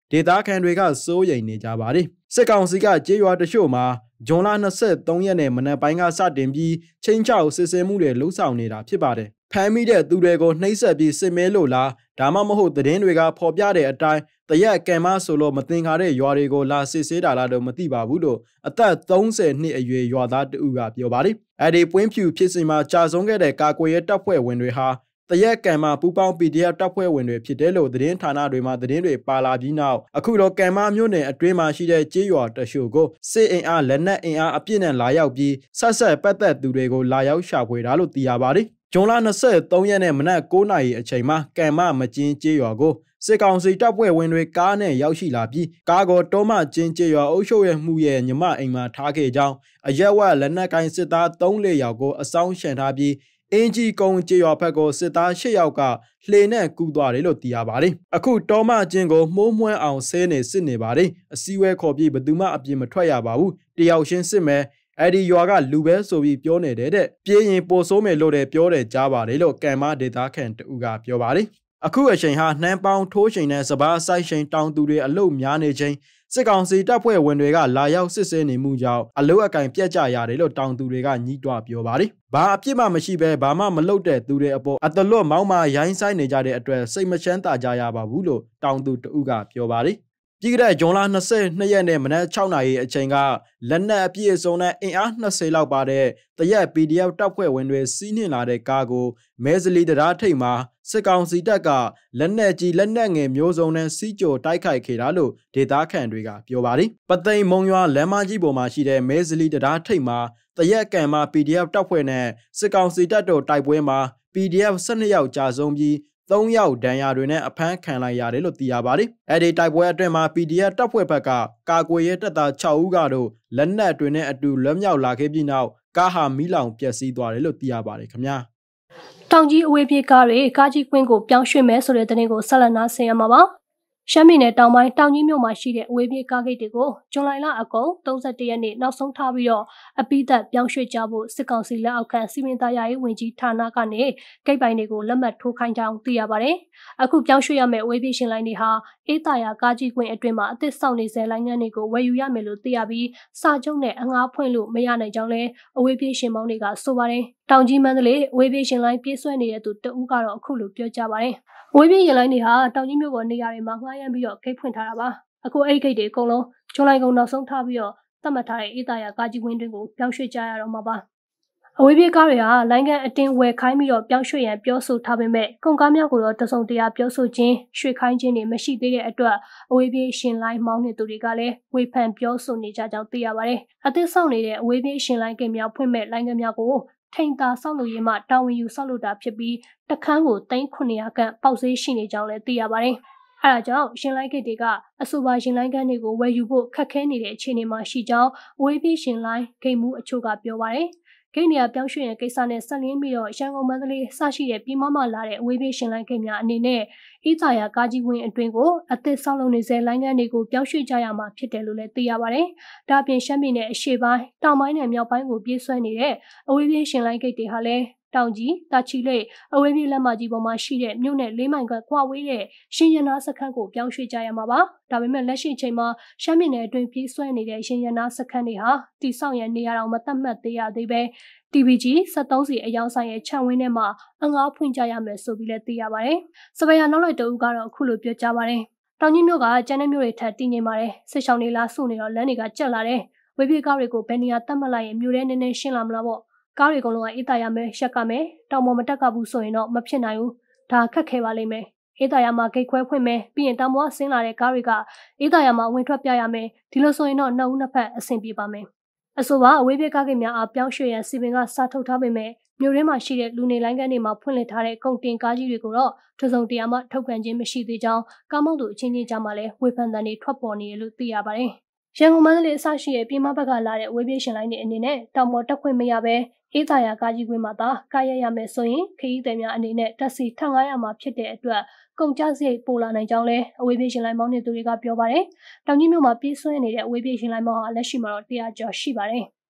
Speaker 2: ဒေသခံတွေကစိုးရိမ်နေကြပါတယ်စစ်ကောင်စီကကြေးရွာတချို့မှာဇွန်လ၂၃ရက်နေ့မနက်ပိုင်းကစတင်ပြီးချင်းချောက်စစ်ဆေးမှုတွေလှုပ်ဆောင်နေတာဖြစ်ပါတယ်ဖမ်းမိတဲ့သူတွေကိုနှိပ်စက်ပြီးစစ်မဲလို့လားဒါမှမဟုတ်သတင်းတွေကဖော်ပြတဲ့အတိုင်းတရက်ကံမဆိုလို့မတင်ကားတဲ့ရွာတွေကိုလာစစ်ဆေးတာလားတော့မသိပါဘူးလို့အသက်သုံးဆယ်နှစ်အရွယ်ရွာသားတဦးကပြောပါတယ်အဲ့ဒီပွင့်ဖြူဖြစ်စီမှာကြာဆုံးခဲ့တဲ့ကာကွယ်ရေးတပ်ဖွဲ့ဝင်တွေဟာတရက်ကံမပူပေါင်း ပီ ဒီ အက်ဖ် တပ်ဖွဲ့ဝင်တွေဖြစ်တယ်လို့သတင်းဌာနတွေမှာသတင်းတွေပါလာပြီးနောက်အခုတော့ကံမမြို့နယ်အတွင်းမှာရှိတဲ့ကြေးရွာတချို့ကိုစစ်အင်အားလက်နက်အင်အားအပြည့်နဲ့လာရောက်ပြီးဆက်ဆက်ပတ်သက်သူတွေကိုလာရောက်ရှာဖွေတာလို့သိရပါတယ်ဇွန်လ၂၃ရက်နေ့မနက်၉နာရီအချိန်မှာကံမမကျင်းကြေးရွာကိုစစ်ကောင်စီတပ်ဖွဲ့ဝင်တွေကားနဲ့ရောက်ရှိလာပြီးကားကိုတောမကျင်းကြေးရွာအုပ်ချုပ်ရမှုရဲ့ညီမအိမ်မှာထားခဲ့ကြောင်းအရက်ဝက်လက်နက်ကိုင်စစ်သား၃-၄ယောက်ကိုအဆောင်ရှံထားပြီးအင်ဂျီကုန်းကြေးရွာဘက်ကိုစစ်သား၈ယောက်ကလှေနဲ့ကူးသွားတယ်လို့သိရပါတယ်အခုတောမကျင်းကိုမှုံးမွှမ်းအောင်ဆဲနေစစ်နေပါတယ်အစည်းအဝေးခေါ်ပြီးဘယ်သူမှအပြင်မထွက်ရပါဘူးတယောက်ချင်းစစ်မယ်အဲ့ဒီရွာကလူပဲဆိုပြီးပြောနေတဲ့တဲ့ပြေးရင်ပိုဆိုးမယ်လို့လည်းပြောတယ်ကြားပါတယ်လို့ကံမဒေတာခန့်တူကပြောပါတယ်အခုအချိန်ဟာနှမ်းပေါင်းထိုးချိန်နဲ့စပားဆိုင်ချိန်တောင်သူတွေအလုတ်များနေချိန်စစ်ကောင်စီတပ်ဖွဲ့ဝင်တွေကလာရောက်စစ်ဆေးနေမှုကြောင့်အလုတ်အကင်ပြက်ကြရတယ်လို့တောင်သူတွေကညှိတွားပြောပါတယ်ဘာအပြစ်မှမရှိဘဲဘာမှမလုပ်တဲ့သူတွေအပေါ်အတလွတ်မောင်းမရိုင်းဆိုင်နေကြတဲ့အတွက်စိတ်မချမ်းသာကြရပါဘူးလို့တောင်သူတူကပြောပါတယ်ပြီးခဲ့တဲ့ဇွန်လ၂၂ရက်နေ့မနက်၆နာရီအချိန်ကလက်နက်အပြည့်အစုံနဲ့အင်အား၂၀လောက်ပါတဲ့တရက် ပီ ဒီ အက်ဖ် တပ်ဖွဲ့ဝင်တွေစီးနှင်လာတဲ့ကားကိုမဲဇလီတရားထိပ်မှာစစ်ကောင်စီတပ်ကလက်နက်ကြီးလက်နက်ငယ်မျိုးစုံနဲ့စီးကြော်တိုက်ခိုက်ခဲ့တာလို့ဒေသခံတွေကပြောပါတယ်ပသိမ်မုံရွာလမ်းမကြီးပေါ်မှာရှိတဲ့မဲဇလီတရားထိပ်မှာတရက်ကံမှာ ပီ ဒီ အက်ဖ် တပ်ဖွဲ့နဲ့စစ်ကောင်စီတပ်တို့တိုက်ပွဲမှာ ပီ ဒီ အက်ဖ် ၁၂ယောက်ကြာဆုံးပြီးသုံးယောက်ဒဏ်ရာတွေနဲ့အဖမ်းခံလိုက်ရတယ်လို့သိရပါတယ်။အဲဒီတိုက်ပွဲအတွင်းမှာ ပီ ဒီ အက်ဖ် တပ်ဖွဲ့ဘက်ကကာကွယ်ရေးတပ်သား၆ဦးကတော့လက်နက်တွေနဲ့အတူလွတ်မြောက်လာခဲ့ပြီးနောက်ကားဟာမီးလောင်ပျက်စီးသွားတယ်လို့သိရပါတယ်ခင်ဗျာ
Speaker 3: ။တောင်ကြီးအဝေးပြေးကားတွေကားကြီးကွင်းကိုပြောင်းရွှေ့မယ်ဆိုတဲ့သတင်းကိုဆက်လက်နားဆင်ရမှာပါ။ရှမ်းပြည်နယ်တောင်ပိုင်းတောင်ကြီးမြို့မှာရှိတဲ့အဝေးပြေးကားဂိတ်တွေကိုဇွန်လအကုန်၃၁ရက်နေ့နောက်ဆုံးထားပြီးတော့အပိသက်ပြောင်းရွှေ့ကြဖို့စစ်ကောင်စီလက်အောက်ခံစီမင်းသားရေးဝန်ကြီးဌာနကနေဂိတ်ပိုင်တွေကိုလက်မှတ်ထိုးခိုင်းကြောင်းသိရပါတယ်။အခုပြောင်းရွှေ့ရမယ့်အဝေးပြေးရှင်လိုင်းတွေဟာအေးသာယာကားကြီးကွင်းအတွင်းမှာအသစ်ဆောက်နေစေလိုင်းငန်းတွေကိုဝယ်ယူရမယ်လို့သိရပြီးစာချုပ်နဲ့အငှားဖွင့်လို့မရနိုင်ကြောင်းလဲအဝေးပြေးရှင်မောင်းတွေကဆိုပါတယ်။တောင်ကြီးမန္တလေးအဝေးပြေးရှင်လိုင်းပြေးဆွဲနေတဲ့သူတဦးကတော့အခုလိုပြောကြပါတယ်။ဝေးပြေးရင်လိုင်းတွေဟာတောင်ကြီးမြို့ပေါ်နေရာတွေမှာငှားရမ်းပြီးတော့ဂိတ်ဖွင့်ထားတာပါအခုအဲ့ဒီဂိတ်တွေအကုန်လုံးဇွန်လကုန်နောက်ဆုံးထားပြီးတော့သတ်မှတ်ထားတဲ့အေးသာယာကားကြီးဝင်းတွင်ကိုပြောင်းရွှေ့ကြရတော့မှာပါအဝေးပြေးကားတွေဟာလိုင်းကန်အတင်းဝယ်ခိုင်းပြီးတော့ပြောင်းရွှေ့ရန်ပြောဆိုထားပေမဲ့ကုန်ကားများကိုတော့တစုံတရာပြောဆိုခြင်းရွှေ့ခိုင်းခြင်းတွေမရှိသေးတဲ့အတွက်အဝေးပြေးရှင်လိုင်းမောင်းနေသူတွေကလည်းဝေဖန်ပြောဆိုနေကြကြောင်းသိရပါတယ်အသစ်ဆောင်နေတဲ့အဝေးပြေးရှင်လိုင်းကိန်းများဖွင့်မဲ့လိုင်းကန်များကိုထိန်သာဆောက်လုပ်ရေးမှတာဝန်ယူဆောက်လုပ်တာဖြစ်ပြီးတခန်းကိုသိန်းခုနှစ်ရာခန့်ပေါက်ဈေးရှိနေကြောင်းလည်းသိရပါတယ်။အဲဒါကြောင့်ရှင်လိုင်းဂိတ်တွေကအဆိုပါရှင်လိုင်းကန်းတွေကိုဝယ်ယူဖို့ခက်ခဲနေတဲ့အခြေအနေမှာရှိကြောင်းအဝေးပြေးရှင်လိုင်းဂိတ်မှုအချို့ကပြောပါတယ်။ဂိတ်နေရာပြောင်းရွှေ့တဲ့ကိစ္စနဲ့ဆက်လင်းပြီးတော့ရန်ကုန်မန္တလေးစရှိတဲ့ပြည်မမှာလာတဲ့အဝေးပြေးရှင်လိုင်းဂိတ်များအနေနဲ့အေးသာယာကားကြီးဝင်းအတွင်းကိုအသစ်ဆောက်လုပ်နေစေလိုင်းကန်းတွေကိုပြောင်းရွှေ့ကြရမှာဖြစ်တယ်လို့လည်းသိရပါတယ်။ဒါ့အပြင်ရှမ်းပြည်နယ်အရှေ့ပိုင်းတောင်ပိုင်းနဲ့မြောက်ပိုင်းကိုပြေးဆွဲနေတဲ့အဝေးပြေးရှင်လိုင်းဂိတ်တွေဟာလည်းတောင်ကြီးတာချီလိတ်အဝေးပြေးလက်မကြီးပေါ်မှာရှိတဲ့မြို့နယ်လေးမိုင်ခွဲကွာဝေးတဲ့ရှင်ရနာစခန်းကိုပြောင်းရွှေ့ကြရမှာပါဒါပေမဲ့လက်ရှိချိန်မှာရှမ်းပြည်နယ်အတွင်းပြေးဆွဲနေတဲ့ရှင်ရနာစခန်းတွေဟာတိဆောက်ရန်နေရာတော်မသတ်မှတ်သေးရသေးပဲ တီ ဗီ ဂျီ စက်သုံးစီအယောင်ဆိုင်ရဲ့ခြံဝင်းထဲမှာအငှားဖွင့်ကြရမယ်ဆိုပြီးလည်းသိရပါတယ်စပယ်ယာနောက်လိုက်တအုပ်ကတော့အခုလိုပြောကြပါတယ်တောင်ကြီးမြို့ကကျန်းတဲ့မြို့တွေထက်တည်ငြိမ်ပါတယ်စစ်ဆောင်တွေလာစုနေတော့လမ်းတွေကကျက်လာတယ်ဝေးပြေးကားတွေကိုဘယ်နေရာတတ်မှတ်လိုက်ရင်မြို့ထဲနည်းနည်းရှင်းလာမလားပေါ့ကားတွေကုန်လုံးကအေးသာရမယ်ရက်ကမယ်တောင်ပေါ်မတက်ကဘူးဆိုရင်တော့မဖြစ်နိုင်ဘူးဒါခက်ခဲပါလိမ့်မယ်အေးသာရမှာဂိတ်ခွဲဖွင့်မယ်ပြီးရင်တောင်ပေါ်ဆင်းလာတဲ့ကားတွေကအေးသာရမှာဝင်ထွက်ပြရမယ်ဒီလိုဆိုရင်တော့နှစ်ဦးနှစ်ဖက်အဆင်ပြေပါမယ်အဆိုပါအဝေးပြေးကားကိများအားပြောင်းရွှေ့ရန်စီပင်ကစာထုတ်ထားပေမဲ့မြို့ထဲမှာရှိတဲ့လူနေလိုင်းကန်းတွေမှာဖွင့်လှစ်ထားတဲ့ကုန်တင်ကားကြီးတွေကိုတော့တစုံတရာမှထုတ်ပြန်ခြင်းမရှိသေးကြောင်းကားမောက်သူအချင်းချင်းကြားမှာလည်းဝေဖန်သံတွေထွက်ပေါ်နေတယ်လို့သိရပါတယ်ရန်ကုန်မန္တလေးအစရှိတဲ့ပြည်မဘက်ကလာတဲ့ဝေးပြေးရှင်လိုင်းတွေအနေနဲ့တောင်ပေါ်တက်ခွင့်မရဘဲအေးသာယာကားကြီးကွင်းမှာသာကားရရမယ်ဆိုရင်ခရီးသည်များအနေနဲ့တက်စီထပ်ငားရမှာဖြစ်တဲ့အတွက်ကုန်ကျစရိတ်ပိုလာနိုင်ကြောင်းလဲအဝေးပြေးရှင်လိုင်းမောင်းနေသူတွေကပြောပါတယ်။တောင်ကြီးမြို့မှာပြေးဆွဲနေတဲ့အဝေးပြေးရှင်လိုင်းမောင်းဟာလက်ရှိမှာတော့တရားကျော်ရှိပါတယ်။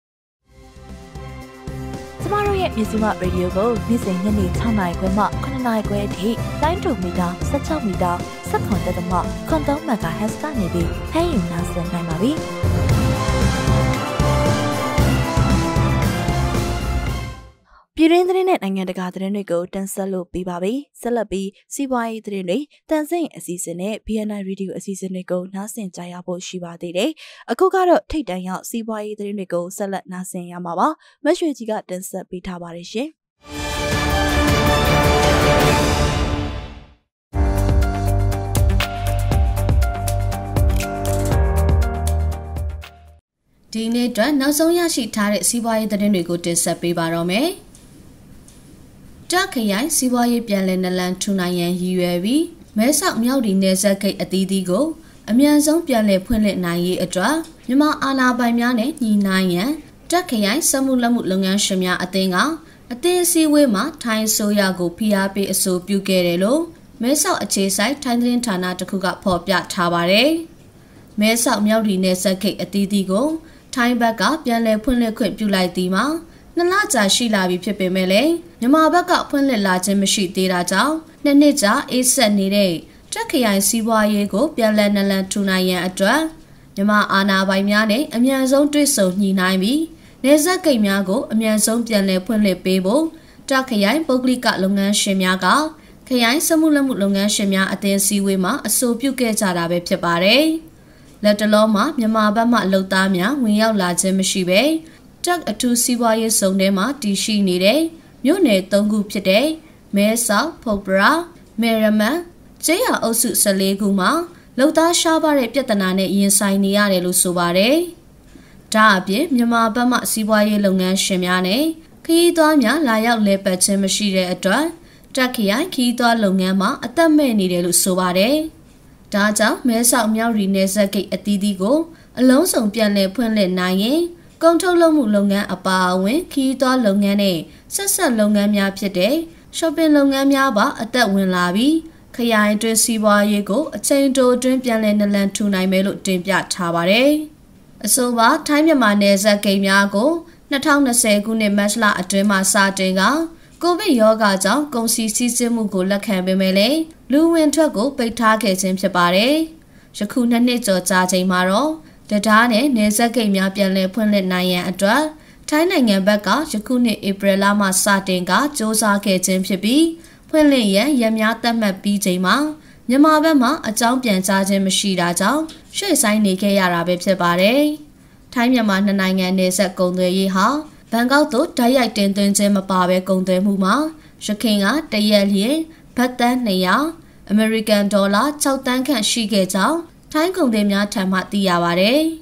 Speaker 1: ကျမတို့ရဲ့မြစီမရေဒီယိုကိုနေ့စဉ်ညနေ၆နာရီခွဲမှခုနှစ်နာရီခွဲအထိလိုင်းတူမီတာ၁၆မီတာဆက်ခွန်တက်သမခွန်သုံးမဂါဟက်စ်ကနေပြီးဖမ်းယူနားဆင်နိုင်ပါပြီ။ပြည်တွင်းသတင်းနဲ့နိုင်ငံတကာသတင်းတွေကိုတင်ဆက်လို့ပြီးပါပြီ။ဆက်လက်ပြီးစီးပွားရေးသတင်းတွေတန်ဆင့်အစီအစဉ်နဲ့ B N I Radio အစီအစဉ်တွေကိုနားဆင်ကြရဖို့ရှိပါသေးတယ်။အခုကတော့ထိတ်တန့်ရောက်စီးပွားရေးသတင်းတွေကိုဆက်လက်နားဆင်ရမှာပါ။မရွှေကြီးကတင်ဆက်ပေးထားပါတယ်ရှင်။
Speaker 5: ဒီနေ့အတွက်နောက်ဆုံးရရှိထားတဲ့စီးပွားရေးသတင်းတွေကိုတင်ဆက်ပေးပါတော့မယ်။တခရိုင်စီးပွားရေးပြန်လည်နလန်ထူနိုင်ရန်ရည်ရွယ်ပြီးမဲဆောက်မြောက်ဒီနယ်စပ်ဂိတ်အသီးသီးကိုအမြန်ဆုံးပြန်လည်ဖွင့်လှစ်နိုင်ရေးအတွက်မြန်မာအာဏာပိုင်များနဲ့ညီနိုင်ရန်တခရိုင်စက်မှုလက်မှုလုပ်ငန်းရှင်များအသင်းကအသင်းအစည်းအဝေးမှာထိုင်းဆိုရကိုဖိအားပေးအဆိုပြုခဲ့တယ်လို့မဲဆောက်အခြေစိုက်ထိုင်းသတင်းဌာနတစ်ခုကဖော်ပြထားပါတယ်။မဲဆောက်မြောက်ဒီနယ်စပ်ဂိတ်အသီးသီးကိုထိုင်းဘက်ကပြန်လည်ဖွင့်လှစ်ခွင့်ပြုလိုက်သည်မှာနှစ်လကြာရှိလာပြီဖြစ်ပေမဲ့လည်းမြန်မာဘက်ကဖွင့်လှစ်လာခြင်းမရှိသေးတာကြောင့်နှစ်နှစ်ကြာအေးဆက်နေတဲ့တက်ခရိုင်စီးပွားရေးကိုပြန်လည်နလန်ထူနိုင်ရန်အတွက်မြန်မာအာဏာပိုင်များနဲ့အမြန်ဆုံးတွေ့ဆုံညှိနှိုင်းပြီးနယ်စပ်ဂိတ်များကိုအမြန်ဆုံးပြန်လည်ဖွင့်လှစ်ပေးဖို့တက်ခရိုင်ပုဂ္ဂလိကလုပ်ငန်းရှင်များကခရိုင်စက်မှုလက်မှုလုပ်ငန်းရှင်များအသင်းစည်းဝေးမှာအဆိုပြုခဲ့ကြတာပဲဖြစ်ပါတယ်။လက်တလုံးမှာမြန်မာဘက်မှအလုပ်သားများဝင်ရောက်လာခြင်းမရှိပဲတက်အထူးစီးပွားရေးစုံထဲမှာတည်ရှိနေတဲ့မြို့နယ်သုံးခုဖြစ်တဲ့မဲဆောက်၊ဖုတ်ပရာ၊မေရမန်၊ကျေးရွာအုပ်စုဆယ်လေးခုမှာလုပ်သားရှားပါတဲ့ပြဿနာနဲ့ရင်ဆိုင်နေရတယ်လို့ဆိုပါတယ်။ဒါအပြင်မြန်မာဘက်မှစီးပွားရေးလုပ်ငန်းရှင်များနဲ့ခရီးသွားများလာရောက်လည်ပတ်ခြင်းမရှိတဲ့အတွက်တက်ခရိုင်ခရီးသွားလုပ်ငန်းမှာအသက်မဲ့နေတယ်လို့ဆိုပါတယ်။ဒါကြောင့်မဲဆောက်မြောက်ရီနယ်စပ်ဂိတ်အသီးသီးကိုအလုံးစုံပြန်လည်ဖွင့်လှစ်နိုင်ရင်ကုန်ထုတ်လုပ်မှုလုပ်ငန်းအပါအဝင်ခရီးသွားလုပ်ငန်းနဲ့ဆက်ဆက်လုပ်ငန်းများဖြစ်တဲ့ shopping လုပ်ငန်းများပါအသက်ဝင်လာပြီးခရိုင်အတွင်းစီးပွားရေးကိုအချိန်တိုအတွင်းပြန်လည်နလန်ထူနိုင်မယ်လို့တင်ပြထားပါတယ်။အဆိုပါထိုင်းမြန်မာနယ်စပ်ဂိတ်များကိုနှစ်ထောင်နှစ်ဆယ်ခုနှစ်မတ်လအတွင်းမှာစတင်ကကိုဗစ်ရောဂါကြောင့်ကုန်စည်စည်းစိမ်မှုကိုလက်ခံပေမဲ့လည်းလူဝင်ထွက်ကိုပိတ်ထားခဲ့ခြင်းဖြစ်ပါတယ်။ယခုနှစ်နှစ်ကျော်ကြာချိန်မှာတော့တရားနဲ့နယ်စပ်ဂိတ်များပြန်လည်ဖွင့်လှစ်နိုင်ရန်အတွက်ထိုင်းနိုင်ငံဘက်ကယခုနှစ်ဧပြီလမှစတင်ကစ조사ခဲ့ခြင်းဖြစ်ပြီးဖွင့်လှစ်ရန်ရများသတ်မှတ်ပြီးချိန်မှာမြန်မာဘက်မှအကြောင်းပြန်ကြားခြင်းမရှိတာကြောင့်ရွှေ့ဆိုင်းနေခဲ့ရတာပဲဖြစ်ပါတယ်။ထိုင်းမြန်မာနှစ်နိုင်ငံနယ်စပ်ကုန်သွယ်ရေးဟာဘန်ကောက်သို့တိုက်ရိုက်တင်သွင်းခြင်းမပါဘဲကုန်သွယ်မှုမှာရခိုင်ကတရက်လျင်ဘတ်သန်းနှစ်ရာအမေရိကန်ဒေါ်လာ၆တန်းခန့်ရှိခဲ့ကြောင်းထိုင်းကုန်သည်များထံမှသိရပါတယ်။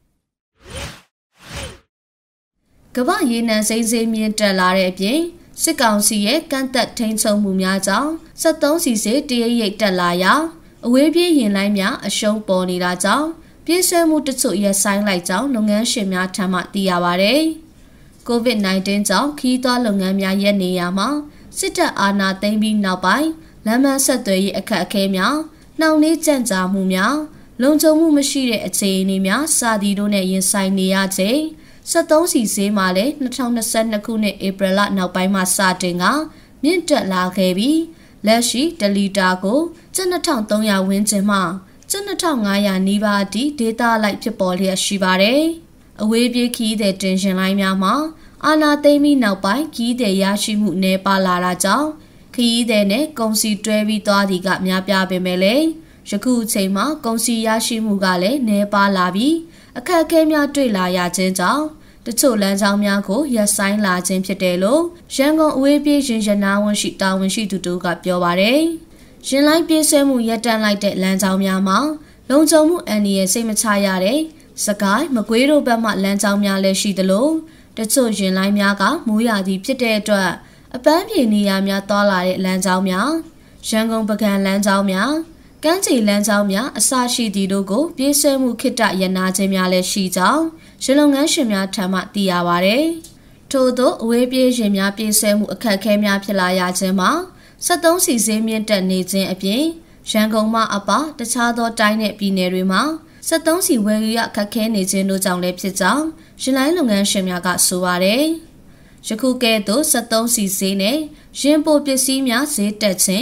Speaker 5: ကမ္ဘာရေနံစိမ်းစိမ်းမြင့်တက်လာတဲ့အပြင်စစ်ကောင်စီရဲ့ကန့်သက်ထိန်းချုပ်မှုများကြောင့်စက်သုံးဆီဈေးတရိပ်ရိပ်တက်လာရာအဝေးပြေးယာဉ်လိုင်းများအရှုံးပေါ်နေတာကြောင့်ပြေးဆွဲမှုတချို့ရပ်ဆိုင်းလိုက်ကြောင်းလုပ်ငန်းရှင်များထံမှသိရပါတယ်။ ကိုဗစ် ၁၉ ကြောင့်ခီးသွွားလုပ်ငန်းများရပ်နေရမှာစစ်တပ်အာဏာသိမ်းပြီးနောက်ပိုင်းလမ်းမဆက်သွယ်ရေးအခက်အခဲများနှောင့်နှေးကြန့်ကြာမှုများလုံခြုံမှုမရှိတဲ့အခြေအနေများစသည်တို့နဲ့ရင်ဆိုင်နေရချိန်စက်သုံးဆီဈေးမှာလည်း၂၀၂၂ခုနှစ်ဧပြီလနောက်ပိုင်းမှာစတင်ကမြင့်တက်လာခဲ့ပြီးလက်ရှိတလီတာကိုကျပ်၂ထောင်သုံးရာဝန်းကျင်မှကျပ်၂ထောင်ငါးရာနီးပါးအထိဒေတာလိုက်ဖြစ်ပေါ်လျက်ရှိပါတယ်။အဝေးပြေးခီးတဲ့တင်ရှင်လိုင်းများမှာအာဏာသိမ်းပြီးနောက်ပိုင်းခီးတဲ့ရရှိမှုနည်းပါလာတာကြောင့်ခီးတဲ့နဲ့ကုန်စည်တွဲပြီးသွားသည်ကများပြားပေမဲ့လည်းယခုအချိန်မှာကုန်စည်ရရှိမှုကလည်းနည်းပါလာပြီးအခက်အခဲများတွေ့လာရခြင်းကြောင့်တချို့လမ်းကြောင်းများကိုရပ်ဆိုင်းလာခြင်းဖြစ်တယ်လို့ရန်ကုန်အဝေးပြေးရင်ရနာဝန်ရှိတာဝန်ရှိသူတို့ကပြောပါတယ်။ရင်လိုက်ပြေးဆွဲမှုရပ်တန့်လိုက်တဲ့လမ်းကြောင်းများမှာလုံခြုံမှုအန္တရာယ်စိတ်မချရတဲ့စကိုင်းမကွေးတို့ဘက်မှလမ်းကြောင်းများလည်းရှိသလိုတချို့ရင်လိုက်များကမိုးရာသီဖြစ်တဲ့အတွက်အပန်းဖြေနေရာများသွားလာတဲ့လမ်းကြောင်းများရန်ကုန်ပကံလမ်းကြောင်းများကမ်းခြေလမ်းကြောင်းများအစရှိသည့်တို့ကိုပြေးဆွဲမှုခိတ္တရနာခြင်းများလည်းရှိကြောင်းရလုပ်ငန်းရှင်များထံမှသိရပါဗျ။ထို့သောအဝေးပြေးရင်များပြေးဆွဲမှုအခက်အခဲများဖြစ်လာရခြင်းမှာစက်သုံးဆီဈေးမြင့်တက်နေခြင်းအပြင်ရန်ကုန်မှအပတခြားသောတိုင်းနဲ့ပြည်နယ်တွေမှာစက်သုံးဆီဝယ်ယူရခက်ခဲနေခြင်းတို့ကြောင့်လည်းဖြစ်ကြောင်းရလိုင်းလုပ်ငန်းရှင်များကဆိုပါတယ်။ယခုကဲ့သို့စက်သုံးဆီဈေးနဲ့ရင်ပိုပစ္စည်းများဈေးတက်ခြင်း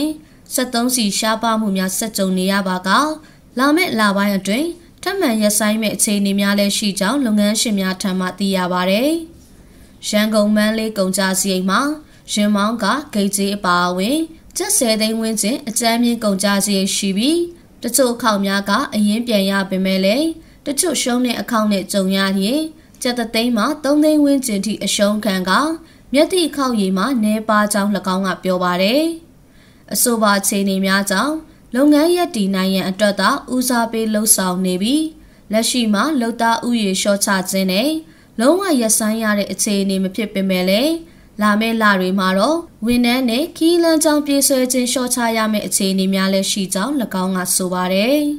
Speaker 5: စက်သုံးစီရှားပါမှုများဆက်ကြုံနေရပါကလာမယ့်လပိုင်းအတွင်းထပ်မံရပ်ဆိုင်းမဲ့အခြေအနေများလည်းရှိကြောင်းလုပ်ငန်းရှင်များထံမှသိရပါတယ်။ရန်ကုန်မန်းလေးကုန်ကြစရိတ်မှာရင်မောင်းကဂိတ်ကြီးအပါအဝင်ကျပ်ဆယ်သိန်းဝန်းကျင်အကြမ်းမြင့်ကုန်ကြစရိတ်ရှိပြီးတချို့အခေါက်များကအရင်ပြန်ရပေမဲ့လည်းတချို့ရှုံးတဲ့အခေါက်နဲ့ကြုံရရင်ကျပ်သိန်းမှသုံးသိန်းဝန်းကျင်ထိအရှုံးခံကမြက်တိအခေါက်ရည်မှာနေပါကြောင်း၎င်းကပြောပါတယ်။အဆိုပါအခြေအနေများကြောင့်လုပ်ငန်းရပ်တည်နိုင်ရန်အတွက်သာဦးစားပေးလှုပ်ဆောင်နေပြီးလက်ရှိမှာလုပ်သားဥယေလျှော့ချခြင်းနဲ့လုံးဝရပ်ဆိုင်းရတဲ့အခြေအနေမဖြစ်ပေမဲ့လည်းလာမယ့်လတွေမှာတော့ဝန်ထမ်းနဲ့ခီးလန်းကြောင်းပြေးဆွဲခြင်းလျှော့ချရမယ့်အခြေအနေများလည်းရှိကြောင်း၎င်းကဆိုပါတယ်။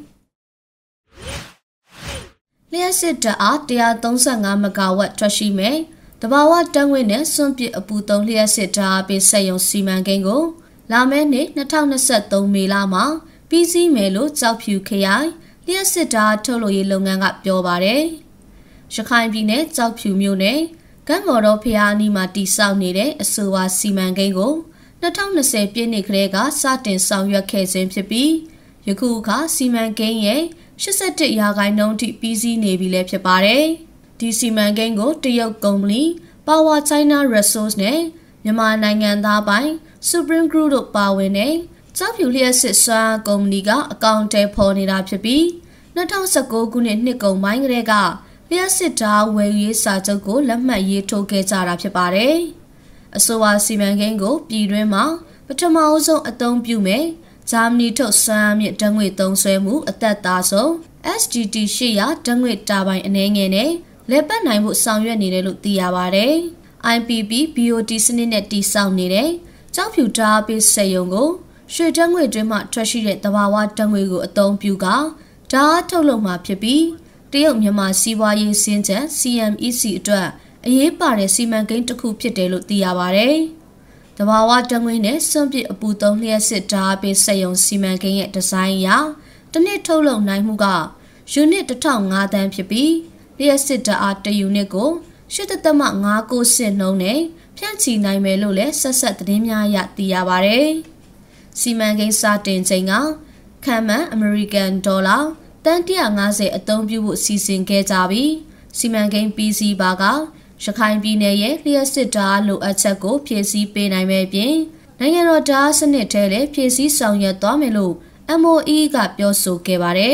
Speaker 5: လျှက်စစ်ဓာတ်အားone thirty-fiveမဂါဝတ်ထွက်ရှိမယ်။တဘာဝတန်းငွေနဲ့စွန့်ပစ်အပူသုံးလျှက်စစ်ဓာတ်အားပေးစက်ရုံစီမံကိန်းကိုလာမယ့်နှစ်twenty twenty-threeမေလမှာပြီးစီးမယ်လို့ကြောက်ဖြူခရိုင်လျှက်စစ်ဓာတ်ထုတ်လုပ်ရေးလုပ်ငန်းကပြောပါတယ်။ရခိုင်ပြည်နယ်ကြောက်ဖြူမြို့နယ်ကံမော်တော်ဖျားအနီးမှာတည်ဆောက်နေတဲ့အဆိုပါစီမံကိန်းကိုtwenty twentyပြည့်နှစ်ကလေးကစတင်ဆောင်ရွက်ခဲ့ခြင်းဖြစ်ပြီးယခုအခါစီမံကိန်းရဲ့eighty-oneရာခိုင်နှုန်းထိပြီးစီးနေပြီလည်းဖြစ်ပါတယ်။ဒီစီမံကိန်းကိုတရုတ်ကုမ္ပဏီ Power China Resource နဲ့မြန်မာနိုင်ငံသားပိုင်း Supreme Group တို့ပါဝင်တဲ့ကြောက်ဖြူလျှက်စစ်စွမ်းကုမ္ပဏီကအကောင့်ထဲပေါ်နေတာဖြစ်ပြီးtwenty nineteenခုနှစ်နှစ်ကုန်ပိုင်းကတည်းကလျှက်စစ်ဓာတ်ဝယ်ရေးစာချုပ်ကိုလက်မှတ်ရေးထိုးခဲ့ကြတာဖြစ်ပါတယ်။အဆိုပါစီမံကိန်းကိုပြည်တွင်းမှာပထမအဆုံးအသုံးပြုမယ်ဂျာမနီထုတ်စွမ်းအားမြင့်ဓာတ်ငွေသုံးစွဲမှုအသက်သားဆုံး S G T eight hundred ဓာတ်ငွေတာဘိုင်အနေငယ်နဲ့လက်ပတ်နိုင်မှုဆောင်ရွက်နေတယ်လို့သိရပါတယ်။ I P P B O T စနစ်နဲ့တည်ဆောက်နေတဲ့ကြောက်ဖြူဓာတ်ပေးစက်ရုံကိုရွှေဓာတ်ငွေတွင်းမှထွက်ရှိတဲ့တဘာဝဓာတ်ငွေကိုအသုံးပြုကဓာတ်ထုတ်လုပ်မှာဖြစ်ပြီးတရုတ်မြန်မာစီးပွားရေးစင်ကြံ C M E C အတွက်အရေးပါတဲ့စီမံကိန်းတစ်ခုဖြစ်တယ်လို့သိရပါတယ်။တဘာဝဓာတ်ငွေနဲ့စွန့်ပစ်အပူသုံးလျှက်စစ်ဓာတ်ပေးစက်ရုံစီမံကိန်းရဲ့ဒီဇိုင်းအရတစ်နှစ်ထုတ်လုပ်နိုင်မှုကယူနစ်one thousand fiveတန်းဖြစ်ပြီးလျှက်စစ်ဓာတ်အားတစ်ယူနစ်ကိုeight point five nineစင်နှုန်းနဲ့ဖြန့်ချီနိုင်မယ်လို့လည်းဆက်ဆက်သတင်းများအရသိရပါတယ်။စီမံကိန်းစတင်ချိန်ကခန့်မှန်းအမေရိကန်ဒေါ်လာတန်one fiftyအသုံးပြုဖို့စီစဉ်ခဲ့ကြပြီးစီမံကိန်းပြီးစီးပါကရခိုင်ပြည်နယ်ရဲ့လျှက်စစ်ဓာတ်လိုအပ်ချက်ကိုဖြည့်ဆည်းပေးနိုင်မယ့်အပြင်နိုင်ငံတော်ဓာတ်စနစ်ထဲလည်းဖြည့်ဆည်းဆောင်ရွက်သွားမယ်လို့ M O E ကပြောဆိုခဲ့ပါတယ်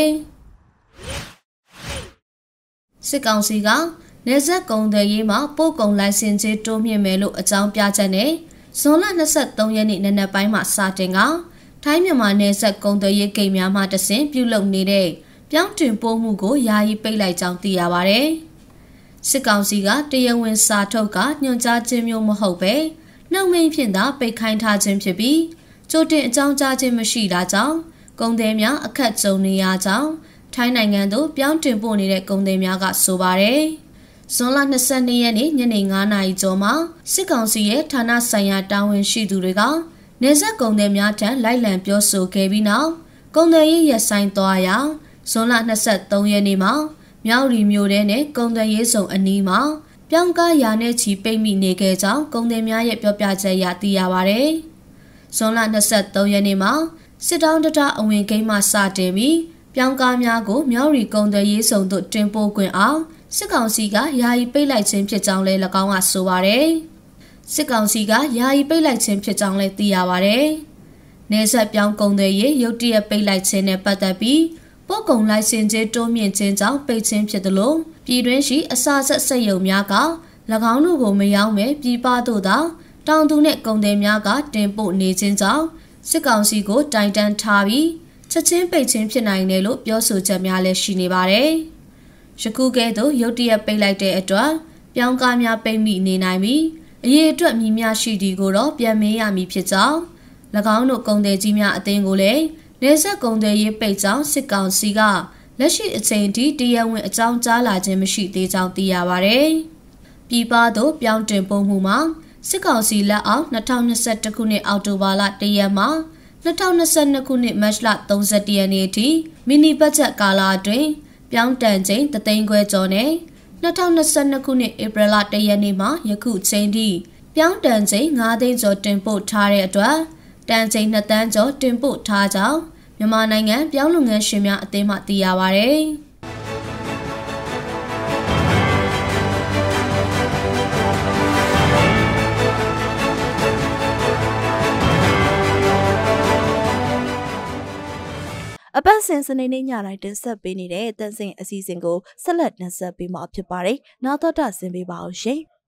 Speaker 5: ။စစ်ကောင်စီကနေဆက်ကုံတဲ့ရေးမှာပို့ကုန်လိုင်စင်ကြေးတိုးမြင့်မယ်လို့အကြောင်းပြချက်နဲ့ဇွန်လtwenty-threeရက်နေ့နံနက်ပိုင်းမှာစတင်ကထိုင်းမြန်မာနယ်စပ်ကုံတဲ့ရေးဂိတ်များမှတဆင့်ပြုလုပ်နေတဲ့ပြောင်းတင်ပို့မှုကိုယာယီပိတ်လိုက်ကြောင်းသိရပါတယ်။စစ်ကောင်စီကတရားဝင်စာထုတ်ကညွှန်ကြားခြင်းမျိုးမဟုတ်ပဲနှုတ်မိန်ဖြင့်သာပိတ်ခိုင်းထားခြင်းဖြစ်ပြီးကြိုတင်အကြောင်းကြားခြင်းမရှိတာကြောင့်ကုန်သည်များအခက်ကြုံနေရကြောင်းထိုင်းနိုင်ငံသို့ပြောင်းတင်ပို့နေတဲ့ကုန်သည်များကဆိုပါတယ်။ဇွန်လtwenty-twoရက်နေ့ညနေfiveနာရီကျော်မှာစစ်ကောင်စီရဲ့ဌာနဆိုင်ရာတာဝန်ရှိသူတွေကနေဆက်ကုန်သည်များထံလိုက်လံပြောဆိုခဲ့ပြီးနောက်ကုန်သည်ရေးရပ်ဆိုင်းသွားရာဇွန်လtwenty-threeရက်နေ့မှာမြောက်ရီမြို့ထဲနဲ့ကုန်သည်ရေးစုံအနီးမှာပြောင်းကားရာနဲ့ချီပိတ်မိနေခဲ့ကြောင်းကုန်သည်များရဲ့ပြောပြချက်အရသိရပါတယ်။ဇွန်လtwenty-threeရက်နေ့မှာစစ်တောင်းတတအဝင်ဂိမ်းမှစတင်ပြီးပြောင်းကားများကိုမြောက်ရီကုန်သည်ရေးစုံသို့တင်ပို့ခွင့်အောင်စစ်ကောင်စီကယာယီပိတ်လိုက်ခြင်းဖြစ်ကြောင်းလည်း၎င်းကဆိုပါတယ်။စစ်ကောင်စီကယာယီပိတ်လိုက်ခြင်းဖြစ်ကြောင်းလည်းသိရပါတယ်။နေဆက်ပြောင်းကုန်သည်ရေးရုတ်တရက်ပိတ်လိုက်ခြင်းနဲ့ပတ်သက်ပြီးပို့ကုန်လိုင်စင်ကြေးတိုးမြင့်ခြင်းကြောင့်ပိတ်ခြင်းဖြစ်သလိုပြည်တွင်းရှိအစာဆက်စက်ရုံများက၎င်းတို့ကိုမရောက်မဲ့ပြည်ပသို့သာတောင်သူနှင့်ကုန်သည်များကတင်ပို့နေခြင်းကြောင့်စစ်ကောင်စီကိုတိုင်တန်းထားပြီးချက်ချင်းပိတ်ခြင်းဖြစ်နိုင်တယ်လို့ပြောဆိုချက်များလည်းရှိနေပါတယ်။ယခုကဲ့သို့ရုတ်တရက်ပိတ်လိုက်တဲ့အတွက်ပြောင်းကားများပိတ်မိနေနိုင်ပြီးအရေးအတွက်မြည်များရှိသည်ကိုတော့ပြန်မေးရမည်ဖြစ်ကြောင်း၎င်းတို့ကုန်သည်ကြီးများအသင်းကိုလည်းနေဆက်ကုန်သည်ရေးပိတ်ကြောင်းစစ်ကောင်စီကလက်ရှိအချိန်ထိတရားဝင်အကြောင်းကြားလာခြင်းမရှိသေးကြောင်းသိရပါတယ်။ပြည်ပသို့ပြောင်းတင်ပို့မှုမှာစစ်ကောင်စီလက်အောက်twenty twenty-oneခုနှစ်အောက်တိုဘာလoneရက်မှtwenty twenty-twoခုနှစ်မတ်လthirtyရက်နေ့အထိမီနီဘတ်ဂျက်ကာလအတွင်းပြောင်းတန်ချိန်တသိန်းခွဲကျော်နဲ့twenty twenty-twoခုနှစ်ဧပြီလoneရက်နေ့မှယခုချိန်ထိပြောင်းတန်ချိန်fiveသိန်းကျော်တင်ပို့ထားတဲ့အတွက်တန်ချိန်နှစ်တန်းကျော်တင်ပို့ထားကြောင်းမြန်မာနိုင်ငံပြောင်းလုပ်ငန်းရှင်များအသင်းမှသိရပါဗျ။
Speaker 1: အပတ်စဉ်စနေနေ့ညတိုင်းတင်ဆက်ပေးနေတဲ့တန်ဆင်အစီအစဉ်ကိုဆက်လက်တင်ဆက်ပေးမှာဖြစ်ပါတယ်။နားတော်တာဆင်ပေးပါအောင်ရှင်။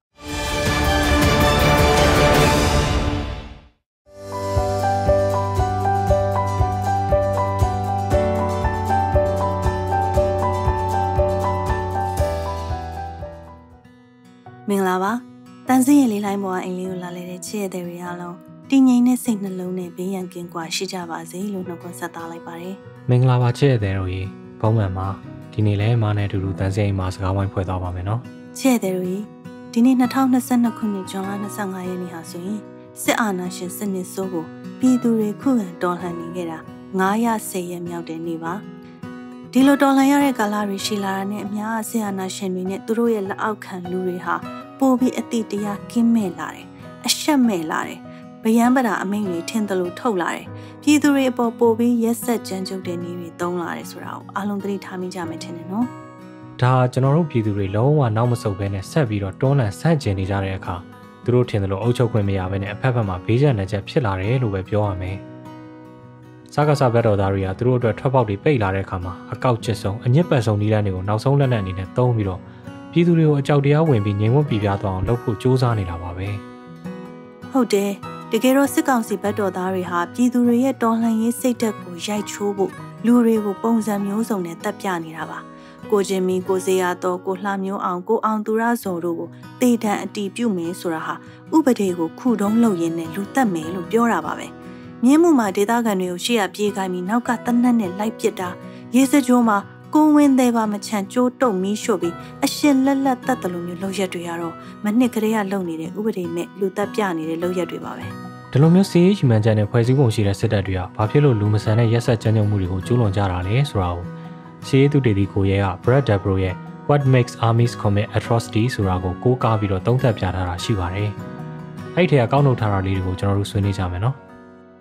Speaker 6: မင်္ဂလာပါတန်ဆင်းရဲ့လေးလိုင်းပေါ်အိမ်လေးကိုလာလေတဲ့ချစ်ရတဲ့တွေအားလုံးတည်ငြိမ်တဲ့စိတ်နှလုံးနဲ့ဘေးရန်ကင်းကွာရှိကြပါစေလို့နှုတ်ခွန်းဆက်သားလိုက်ပါတယ်
Speaker 7: မင်္ဂလာပါချစ်ရတဲ့တို့ရေဘုံမှန်မှာဒီနေ့လဲမားနဲ့အတူတူတန်ဆင်းအိမ်မှာစကားဝိုင်းဖွဲ့သွားပါမယ်နော်
Speaker 6: ချစ်ရတဲ့တို့ရေဒီနေ့နှစ်ထောင်နှစ်နှစ်ခုနှစ်ဇွန်လနှစ်၅ရက်နေ့ဟာဆိုရင်စစ်အာဏာရှင်စနစ်ဆိုးကိုပြည်သူတွေခုခံတော်လှန်နေခဲ့တာငါးရာဆယ်ရက်မြောက်တဲ့နေ့ပါဒီလိုတော်လှန်ရတဲ့ကာလတွေရှိလာတာနဲ့အများစစ်အာဏာရှင်တွေနဲ့သူတို့ရဲ့လက်အောက်ခံလူတွေဟာပိုပြီးအတိတရားကင်းမဲ့လာတယ်အရှက်မဲ့လာတယ်ဗယံပဒအမိန့်တွေထင်သလိုထုတ်လာတယ်ပြည်သူတွေအပေါ်ပိုပြီးရက်ဆက်ကြမ်းကြုတ်တဲ့နည်းတွေသုံးလာတယ်ဆိုတာကိုအားလုံးသတိထားမိကြမယ်ထင်တယ်နော်
Speaker 7: ဒါကျွန်တော်တို့ပြည်သူတွေလုံးဝနောက်မဆုတ်ဘဲနဲ့ဆက်ပြီးတော့တွန်းလှန်ဆန့်ကျင်နေကြတဲ့အခါသူတို့ထင်သလိုအုပ်ချုပ်ခွင့်မရဘဲနဲ့အဖက်ဖက်မှာဘေးကျနှက်ချက်ဖြစ်လာတယ်လို့ပဲပြောရမယ်စကားစဘက်တော်သားတွေကသူတို့အတွက်ထွက်ပေါက်တွေပိတ်လာတဲ့အခါမှာအကောက်ချစ်ဆုံးအညစ်ပတ်ဆုံးနည်းလမ်းတွေကိုနောက်ဆုံးလက်နက်အနေနဲ့သုံးပြီးတော့ပြည်သူတွေကိုအကြောက်တရားဝင်ပြီးငြိမ်ဝှက်ပြပြသွားအောင်လုပ်ဖို့ကြိုးစားနေတာပါပဲ
Speaker 6: ဟုတ်တယ်တကယ်တော့စစ်ကောင်စီဘက်တော်သားတွေဟာပြည်သူတွေရဲ့တော်လှန်ရေးစိတ်ဓာတ်ကိုရိုက်ချိုးဖို့လူတွေကိုပုံစံမျိုးစုံနဲ့တပ်ပြနေတာပါကိုချင်းမီကိုစေရတော်ကိုလှမျိုးအောင်ကိုအောင်သူရဇော်တို့ကိုတေတံအတီးပြုတ်မယ်ဆိုတာဟာဥပဒေကိုခုတုံးလုပ်ရင်းနဲ့လူတက်မယ်လို့ပြောတာပါပဲမြင်းမှုမှာဒေသခံတွေကိုရှေ့ရပြေးခိုင်းပြီးနောက်ကတနက်နဲ့လိုက်ပစ်တာရေစကြိုးမှာကိုဝင်းသေးပါမချန်ကျိုးတုံမီးရှို့ပြီးအရှင်လက်လက်တတ်တယ်လို့မျိုးလုပ်ရက်တွေကတော့မနှစ်ကလေးကလုပ်နေတဲ့ဥပဒေမဲ့လူတက်ပြနေတဲ့လုပ်ရက်တွေပါပဲ
Speaker 7: ဒီလိုမျိုးစီးရီမှန်ချန်တဲ့ဖွဲ့စည်းပုံရှိတဲ့စစ်တပ်တွေကဘာဖြစ်လို့လူမဆန်တဲ့ရက်ဆက်ကြမ်းကြုတ်မှုတွေကိုကျူးလွန်ကြတာလဲဆိုတာကိုစီးရီသူတေဒီကိုရဲက Brad Debro ရဲ့ What Makes Armies Commit Atrocities ဆိုတာကိုကိုးကားပြီးတော့သုံးသပ်ပြထားတာရှိပါတယ်။အဲ့ဒီထဲကကောက်နှုတ်ထားတာလေးတွေကိုကျွန်တော်တို့ဆွေးနွေးကြမယ်နော်။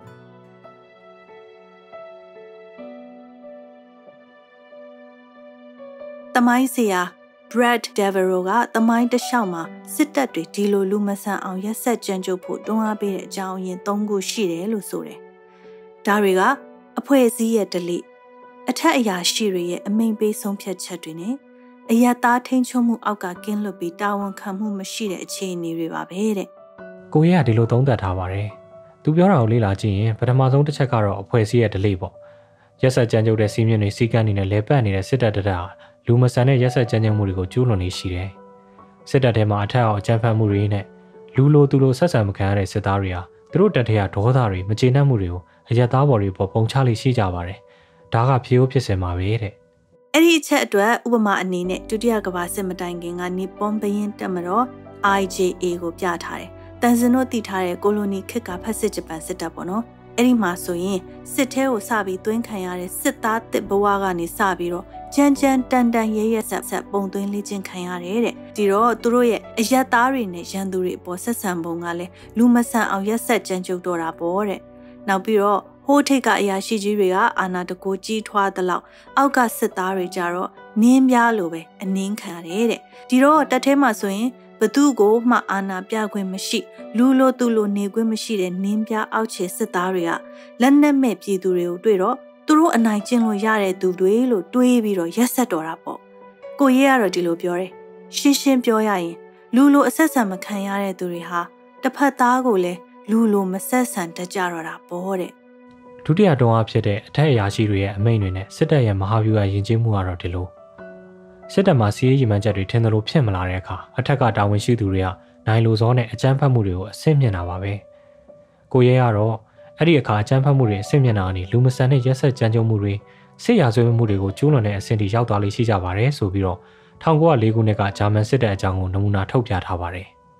Speaker 6: တမိုင်းဆရာ Brad Devereaux ကတမိုင်းတစ်လျှောက်မှာစစ်တပ်တွေဒီလိုလူမဆန်အောင်ရက်ဆက်ကြမ်းကြုတ်ဖို့တွန်းအားပေးတဲ့အကြောင်းအရင်း၃ခုရှိတယ်လို့ဆိုတယ်။ဒါတွေကအဖွဲ့အစည်းရဲ့ဓလေ့အထက်အရာရှိတွေရဲ့အမိန့်ပေးဆုံးဖြတ်ချက်တွေနဲ့အယက်သားထိန်းချုပ်မှုအောက်ကကင်းလွတ်ပြီးတာဝန်ခံမှုမရှိတဲ့အခြေအနေတွေပါပဲတဲ့
Speaker 7: ။ကိုရဲကဒီလိုသုံးသပ်ထားပါတယ်။သူပြောတာကိုလေ့လာကြည့်ရင်ပထမဆုံးတစ်ချက်ကတော့အဖွဲ့အစည်းရဲ့ဓလေ့ပေါ့။ရက်ဆက်ကြမ်းကြုတ်တဲ့စီးမြင့်တွေစီကန်းနေနဲ့လဲပတ်နေတဲ့စစ်တပ်တပ်ဟာလူမဆန်တဲ့ရက်ဆက်ကြမ်းကြုတ်မှုတွေကိုကျူးလွန်နေရှိတယ်။စစ်တပ်ထဲမှာအထက်အောင်အကြမ်းဖက်မှုတွေနဲ့လူလိုသူလိုဆက်ဆံမခံရတဲ့စစ်သားတွေဟာသူတို့တပ်ထဲကဒေါသတွေမကျေနပ်မှုတွေကိုအယက်သားဘော်တွေပေါ်ပုံချလေးရှိကြပါတယ်။ဒါကဖြေရိုးဖြစ်စင်ပါပဲတဲ့
Speaker 6: ။အဲ့ဒီအချက်အတွက်ဥပမာအနေနဲ့ဒုတိယကမ္ဘာစစ်မတိုင်ခင်ကနီပွန်ဘရင်တပ်မတော် I J A ကိုပြထားတယ်။တန်စင်တို့တည်ထားတဲ့ကိုလိုနီခေတ်ကဖက်စစ်ဂျပန်စစ်တပ်ပေါ့နော်။အဲ့ဒီမှာဆိုရင်စစ်ထဲကိုစပြီးသွင်းခံရတဲ့စစ်သားတစ်ဘဝကနေစပြီးတော့ကြမ်းကြမ်းတန်တန်ရဲရဲဆက်ဆက်ပုံသွင်းလေ့ကျင့်ခံရတယ်တဲ့ဒီတော့သူတို့ရဲ့အယက်သားတွေနဲ့ရန်သူတွေအပေါ်ဆက်ဆံပုံကလည်းလူမဆန်အောင်ရက်ဆက်ကြမ်းကြုတ်တော့တာပေါ့တဲ့နောက်ပြီးတော့ဟိုးထိတ်ကအရာရှိကြီးတွေကအာဏာတကူကြီးထွားသလောက်အောက်ကစစ်သားတွေကြတော့နင်းပြားလိုပဲအနင်းခံရတယ်တဲ့ဒီတော့တက်ထဲမှာဆိုရင်ဘသူကိုမှအာဏာပြခွင့်မရှိလူလိုသူလိုနေခွင့်မရှိတဲ့နင်းပြားအောက်ခြေစစ်သားတွေကလက်နက်မဲ့ပြည်သူတွေကိုတွေ့တော့သူတို့အနိုင်ကျင့်လို့ရတဲ့သူတွေလို့တွေးပြီးတော့ရက်ဆက်တော်တာပေါ့ကိုရဲကတော့ဒီလိုပြောတယ်ရှင်းရှင်းပြောရရင်လူလိုအဆက်ဆံမခံရတဲ့သူတွေဟာတစ်ဖက်သားကိုလည်းလူလိုမဆက်ဆံတတ်ကြတော့တာပေါ့တဲ့
Speaker 7: ဒုတိယတွန်းအားဖြစ်တဲ့အထက်အရာရှိတွေရဲ့အမိန့်တွေနဲ့စစ်တပ်ရဲ့မဟာဗျူဟာယဉ်ကျေးမှုကတော့ဒီလိုစစ်တပ်မှာစီးရေးရည်မှန်းချက်တွေထင်သလိုဖြစ်မလာတဲ့အခါအထက်ကတာဝန်ရှိသူတွေကနိုင်လိုစောနဲ့အကြမ်းဖက်မှုတွေကိုအဆင့်မြင့်တာပါပဲကိုရဲကတော့အဲ့ဒီအခါအကြမ်းဖက်မှုတွေအဆင့်မြင့်တာကနေလူမဆန်တဲ့ရက်ဆက်ကြမ်းကြုတ်မှုတွေစစ်ရာဇဝတ်မှုတွေကိုကျူးလွန်တဲ့အဆင့်ထိရောက်သွားလိမ့်ရှိကြပါတယ်ဆိုပြီးတော့၁၉၀၄ခုနှစ်ကဂျာမန်စစ်တပ်အကြောင်းကိုနမူနာထုတ်ပြထားပါတယ်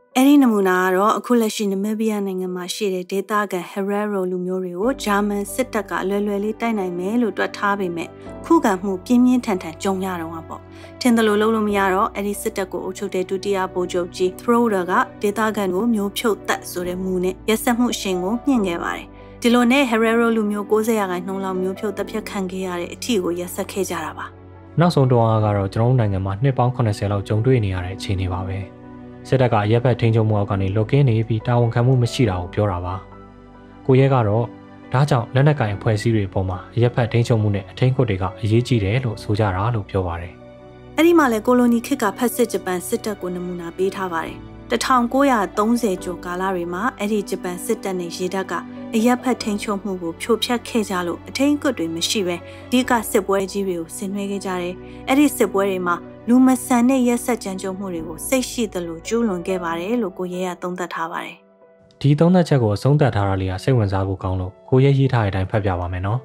Speaker 6: အဲ့ဒီနမူနာကတော့အခုလက်ရှိနမီးဘီးယားနိုင်ငံမှာရှိတဲ့ဒေသခံ Herero လူမျိုးတွေကိုဂျာမန်စစ်တပ်ကအလွယ်လွယ်လေးတိုက်နိုင်မယ်လို့တွက်ထားပေမဲ့ခုခံမှုပြင်းပြင်းထန်ထန်ကြုံရတော့မှာပေါ့ထင်တယ်လို့လုပ်လို့မရတော့အဲ့ဒီစစ်တပ်ကိုအုပ်ချုပ်တဲ့ဒုတိယဗိုလ်ချုပ်ကြီး Throder ကဒေသခံကိုမျိုးဖြုတ်တပ်ဆိုတဲ့မူနဲ့ရက်စက်မှုအရှင်ကိုမြင့်ခဲ့ပါတယ်ဒီလိုနဲ့ Herero လူမျိုး၉၀ရာခိုင်နှုန်းလောက်မျိုးဖြုတ်တပ်ဖြတ်ခံခဲ့ရတဲ့အထီကိုရက်စက်ခဲ့ကြတာပါ
Speaker 7: နောက်ဆုံးတော့ကတော့ကျွန်တော်တို့နိုင်ငံမှာနှစ်ပေါင်းeightyလောက်ကြုံတွေ့နေရတဲ့အခြေအနေပါပဲစစ်တပ်ကရက်ဘက်ထိန်းချုပ်မှုအောက်ကနေလွတ်ကင်းနေပြီးတာဝန်ခံမှုမရှိတာကိုပြောတာပါကိုရဲကတော့ဒါကြောင့်လက်နက်ကင်အဖွဲ့အစည်းတွေအပေါ်မှာရက်ဘက်ထိန်းချုပ်မှုနဲ့အထင်ခွတ်တွေကအရေးကြီးတယ်လို့ဆိုကြတာလို့ပြောပါတယ်
Speaker 6: အဲ့ဒီမှာလေကိုလိုနီခေတ်ကဖက်စစ်ဂျပန်စစ်တပ်ကိုနမူနာပေးထားပါတယ်nineteen thirtyကျော်ကာလတွေမှာအဲ့ဒီဂျပန်စစ်တပ်နဲ့ရေတပ်ကအရက်ဖက်ထိန်းချုပ်မှုကိုဖြိုဖျက်ခဲ့ကြလို့အထင်ကွတ်တွေမရှိပဲဒီကစစ်ပွဲကြီးတွေကိုဆင်နွှဲခဲ့ကြတယ်အဲ့ဒီစစ်ပွဲတွေမှာလူမဆန်တဲ့ရက်ဆက်ကြမ်းကြုတ်မှုတွေကိုစိတ်ရှိသလိုကျူးလွန်ခဲ့ပါတယ်လို့ကိုရဲကသုံးသပ်ထားပါတယ်
Speaker 7: ဒီသုံးသပ်ချက်ကိုအဆုံးသတ်ထားတာလေးကစိတ်ဝင်စားဖို့ကောင်းလို့ကိုရဲရေးထားတဲ့အတိုင်းဖတ်ပြပါမယ်နော်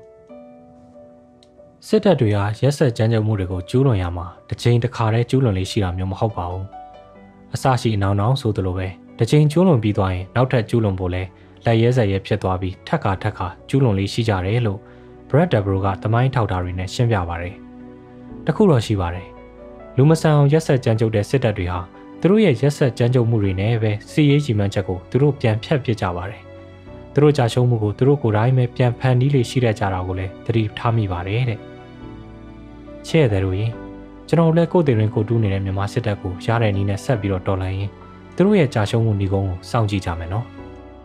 Speaker 7: စစ်တပ်တွေကရက်ဆက်ကြမ်းကြုတ်မှုတွေကိုကျူးလွန်ရမှာတစ်ချိန်တစ်ခါတည်းကျူးလွန်လေးရှိတာမျိုးမဟုတ်ပါဘူးအစရှိအနောင်နောင်ဆိုသလိုပဲတစ်ချိန်ကျူးလွန်ပြီးသွားရင်နောက်ထပ်ကျူးလွန်ဖို့လဲလက်ရဲဆက်ရဲဖြစ်သွားပြီးထက်ခါထက်ခါကျူးလွန်လေးရှိကြတယ်လို့ Brad Debro ကသမိုင်းထောက်တာတွေနဲ့ရှင်းပြပါတယ်တခုတော့ရှိပါတယ်လူမဆန်အောင်ရက်ဆက်ကြမ်းကြုတ်တဲ့စစ်တပ်တွေဟာသူတို့ရဲ့ရက်ဆက်ကြမ်းကြုတ်မှုတွေနဲ့ပဲစီရေးကြီးမှန်းချက်ကိုသူတို့ပြန်ဖြတ်ပစ်ကြပါတယ်သူတို့ကြာရှုံးမှုကိုသူတို့ကိုယ်တိုင်ပဲပြန်ဖန်တီးလေရှိတဲ့ကြတာကိုလည်းသတိထားမိပါတယ်တဲ့ချဲ့တယ်လို့ရင်ကျွန်တော်လည်းကိုယ်တည်ရင်ကိုတူးနေတဲ့မြန်မာစစ်တပ်ကိုရတဲ့နည်းနဲ့ဆက်ပြီးတော့တော်လှန်ရင်သူတို့ရဲ့ကြာရှုံးမှုဒီကုန်းကိုစောင့်ကြည့်ကြမယ်နော်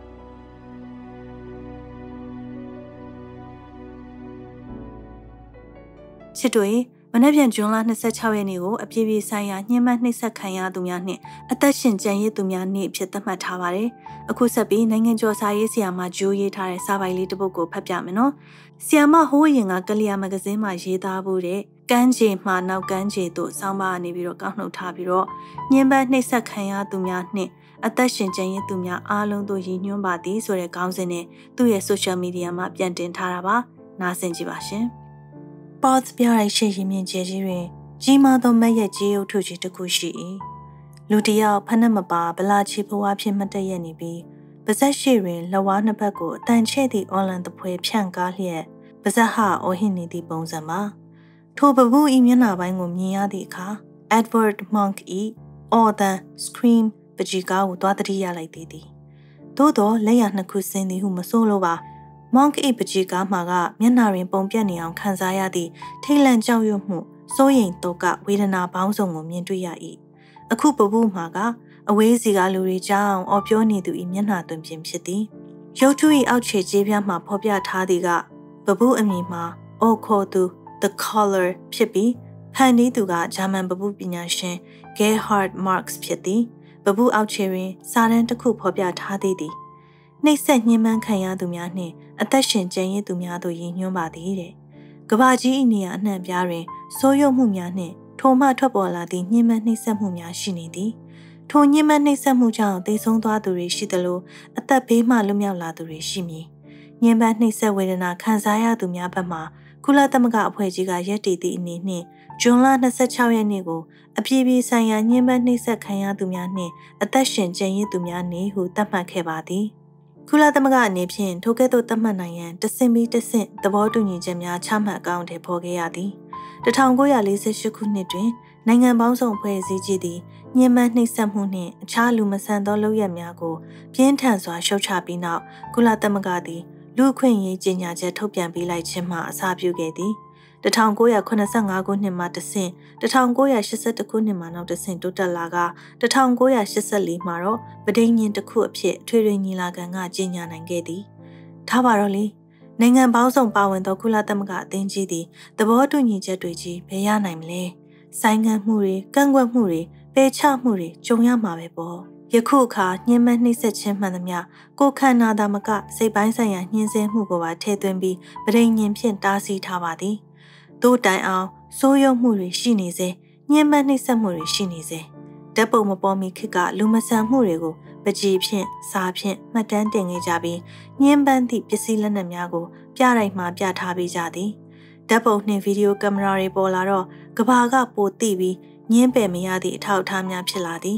Speaker 6: ချစ်တွေမနေ့ပြန်ဇွန်လtwenty-sixရက်နေ့ကိုအပြည်ပြည်ဆိုင်ရာညှဉ်းပန်းနှိပ်စက်ခံရသူများနှင့်အသက်ရှင်ကျန်ရစ်သူများနေ့အဖြစ်သတ်မှတ်ထားပါတယ်။အခုဆက်ပြီးနိုင်ငံကျော်စာရေးဆရာမဂျိုးရေးထားတဲ့စာပိုင်လေးတစ်ပုဒ်ကိုဖတ်ပြမယ်နော်။ဆရာမဟိုးရင်ကကလျာမဂဇင်းမှာရေးသားဖို့တဲ့ကမ်းခြေမှာနောက်ကမ်းခြေတို့ဆောင်းပါးနေပြီးတော့ကောက်နှုတ်ထားပြီးတော့ညှဉ်းပန်းနှိပ်စက်ခံရသူများနှင့်အသက်ရှင်ကျန်ရစ်သူများအားလုံးတို့ရည်ညွှန်းပါသည်ဆိုတဲ့ခေါင်းစဉ်နဲ့သူ့ရဲ့ social media မှာပြန်တင်ထားတာပါ။နားဆင်ကြည့်ပါရှင်။ Pods ပြရိုက်ရှိရင်မြင့်ကျဲကြီးတွင်ကြီးမားသောမက်ရက်ကြီးအုပ်ထုကြီးတစ်ခုရှိ၏လူတယောက်ဖက်နှက်မပါဗလာချီဘဝဖြင့်မတည့်ရနေပြီးပါဇက်ရှိတွင်လက်ဝါးနှစ်ဖက်ကိုအတန်ချဲ့သည့်အွန်လိုင်းသဖွယ်ဖြန့်ကားလျက်ပါဇက်ဟာအော်ဟစ်နေသည့်ပုံစံပါထိုပပု၏မျက်နှာပိုင်းကိုမြင်ရသည့်အခါ Edward Monk ၏ Author Scream ပကြီးကားကိုသွားတတိရလိုက်သေးသည်သို့သောလက်ရနှစ်ခုစင်းသည်ဟုမဆိုလိုပါMonk ၏ပကြီးကားမှာကမျက်နှာတွင်ပုံပြက်နေအောင်ခံစားရသည့်ထိတ်လန့်ကြောက်ရွံ့မှုစိုးရိမ်တုန်ကဝေဒနာပေါင်းစုံကိုမြင်တွေ့ရ၏အခုပပုမှာကအဝေးစီကလူတွေကြောင်းအော်ပြောနေသူ၏မျက်နှာသွင်းပြင်ဖြစ်သည်ရုပ်ထု၏အောက်ခြေကျေးပြားမှာဖော်ပြထားသည်ကပပုအမည်မှာအိုခေါ်သူ The Color ဖြစ်ပြီးဖန်တီးသူကဂျာမန်ပပုပညာရှင် Gerhard Marx ဖြစ်သည်ပပုအောက်ခြေတွင်စာတမ်းတစ်ခုဖော်ပြထားသည်သည်နှိပ်စက်ညှဉ်းပန်းခံရသူများနှင့်အသက်ရှင်ကျန်ရစ်သူများတို့ရည်ညွှန်းပါသည်တဲ့ကဘာကြီး၏နေရာအနှံ့ပြားတွင်ဆိုးရုံမှုများနှင့်ထိုမှထွက်ပေါ်လာသည့်ညှဉ်းပန်းနှိပ်စက်မှုများရှိနေသည်ထိုညှဉ်းပန်းနှိပ်စက်မှုကြောင့်သေဆုံးသွားသူတွေရှိသလိုအသက်ဘေးမှလွတ်မြောက်လာသူတွေရှိမည်ညှဉ်းပန်းနှိပ်စက်ဝေဒနာခံစားရသူများဘက်မှကုလသမဂ္ဂအဖွဲ့ကြီးကရပ်တည်သည့်အနေနှင့်ဇွန်လtwenty-sixရက်နေ့ကိုအပြည်ပြည်ဆိုင်ရာညှဉ်းပန်းနှိပ်စက်ခံရသူများနှင့်အသက်ရှင်ကျန်ရစ်သူများနေ့ဟုသတ်မှတ်ခဲ့ပါသည်ကုလသမဂ္ဂအနေဖြင့်ထိုကဲ့သို့သတ်မှတ်နိုင်ရန်တဆင့်ပြီးတဆင့်သဘောတူညီချက်များချမှတ်အကောင့်ထဲပေါ်ခဲ့ရသည်nineteen forty-eightခုနှစ်တွင်နိုင်ငံပေါင်းစုံဖွဲ့စည်းကြီးသည်ညှဉ်းပန်းနှိပ်စက်မှုနှင့်အခြားလူမဆန်သောလုပ်ရပ်များကိုပြင်းထန်စွာရှုတ်ချပြီးနောက်ကုလသမဂ္ဂသည်လူ့အခွင့်အရေးကြေညာချက်ထုတ်ပြန်ပေးလိုက်ခြင်းမှအစပြုခဲ့သည်nineteen seventy-fiveခုနှစ်မှတဆင့်nineteen eighty-oneခုနှစ်မှနောက်တဆင့်တိုးတက်လာကnineteen eighty-fourမှာတော့ပဋိညာဉ်တစ်ခုအဖြစ်ထွေထွေညီလာခံကကြေညာနိုင်ခဲ့သည်ထားပါတော့လေနိုင်ငံပေါင်းစုံပါဝင်သောကုလသမဂ္ဂအသင်းကြီးသည်သဘောတူညီချက်တွေကြီးဘယ်ရနိုင်မလဲဆိုင်ငံမှုတွေကန့်ကွက်မှုတွေပယ်ချမှုတွေကြုံရမှာပဲပေါ့ယခုအခါညှဉ်းပန်းနှိပ်စက်ခြင်းမှန်သမျှကိုယ်ခန္ဓာသာမကစိတ်ပိုင်းဆိုင်ရာညှဉ်းဆဲမှုကိုပါထည့်သွင်းပြီးပဋိညာဉ်ဖြင့်တားဆီးထားပါသည်သို့တိုင်အောင်စိုးရုံမှုတွေရှိနေစေညှဉ်းပန်းနှိပ်စက်မှုတွေရှိနေစေဓာတ်ပုံမပေါ်မီခေတ်ကလူမဆန်မှုတွေကိုပကြီးဖြင့်စာဖြင့်မှတ်တမ်းတင်ခဲ့ကြပြီးညှဉ်းပန်းသည့်ပစ္စည်းလက်နက်များကိုပြတိုက်မှပြထားပေးကြသည်ဓာတ်ပုံနှင့်ဗီဒီယိုကင်မရာတွေပေါ်လာတော့ကဘာကပိုသိပြီးညှင်းပယ်မရသည့်အထောက်အထားများဖြစ်လာသည်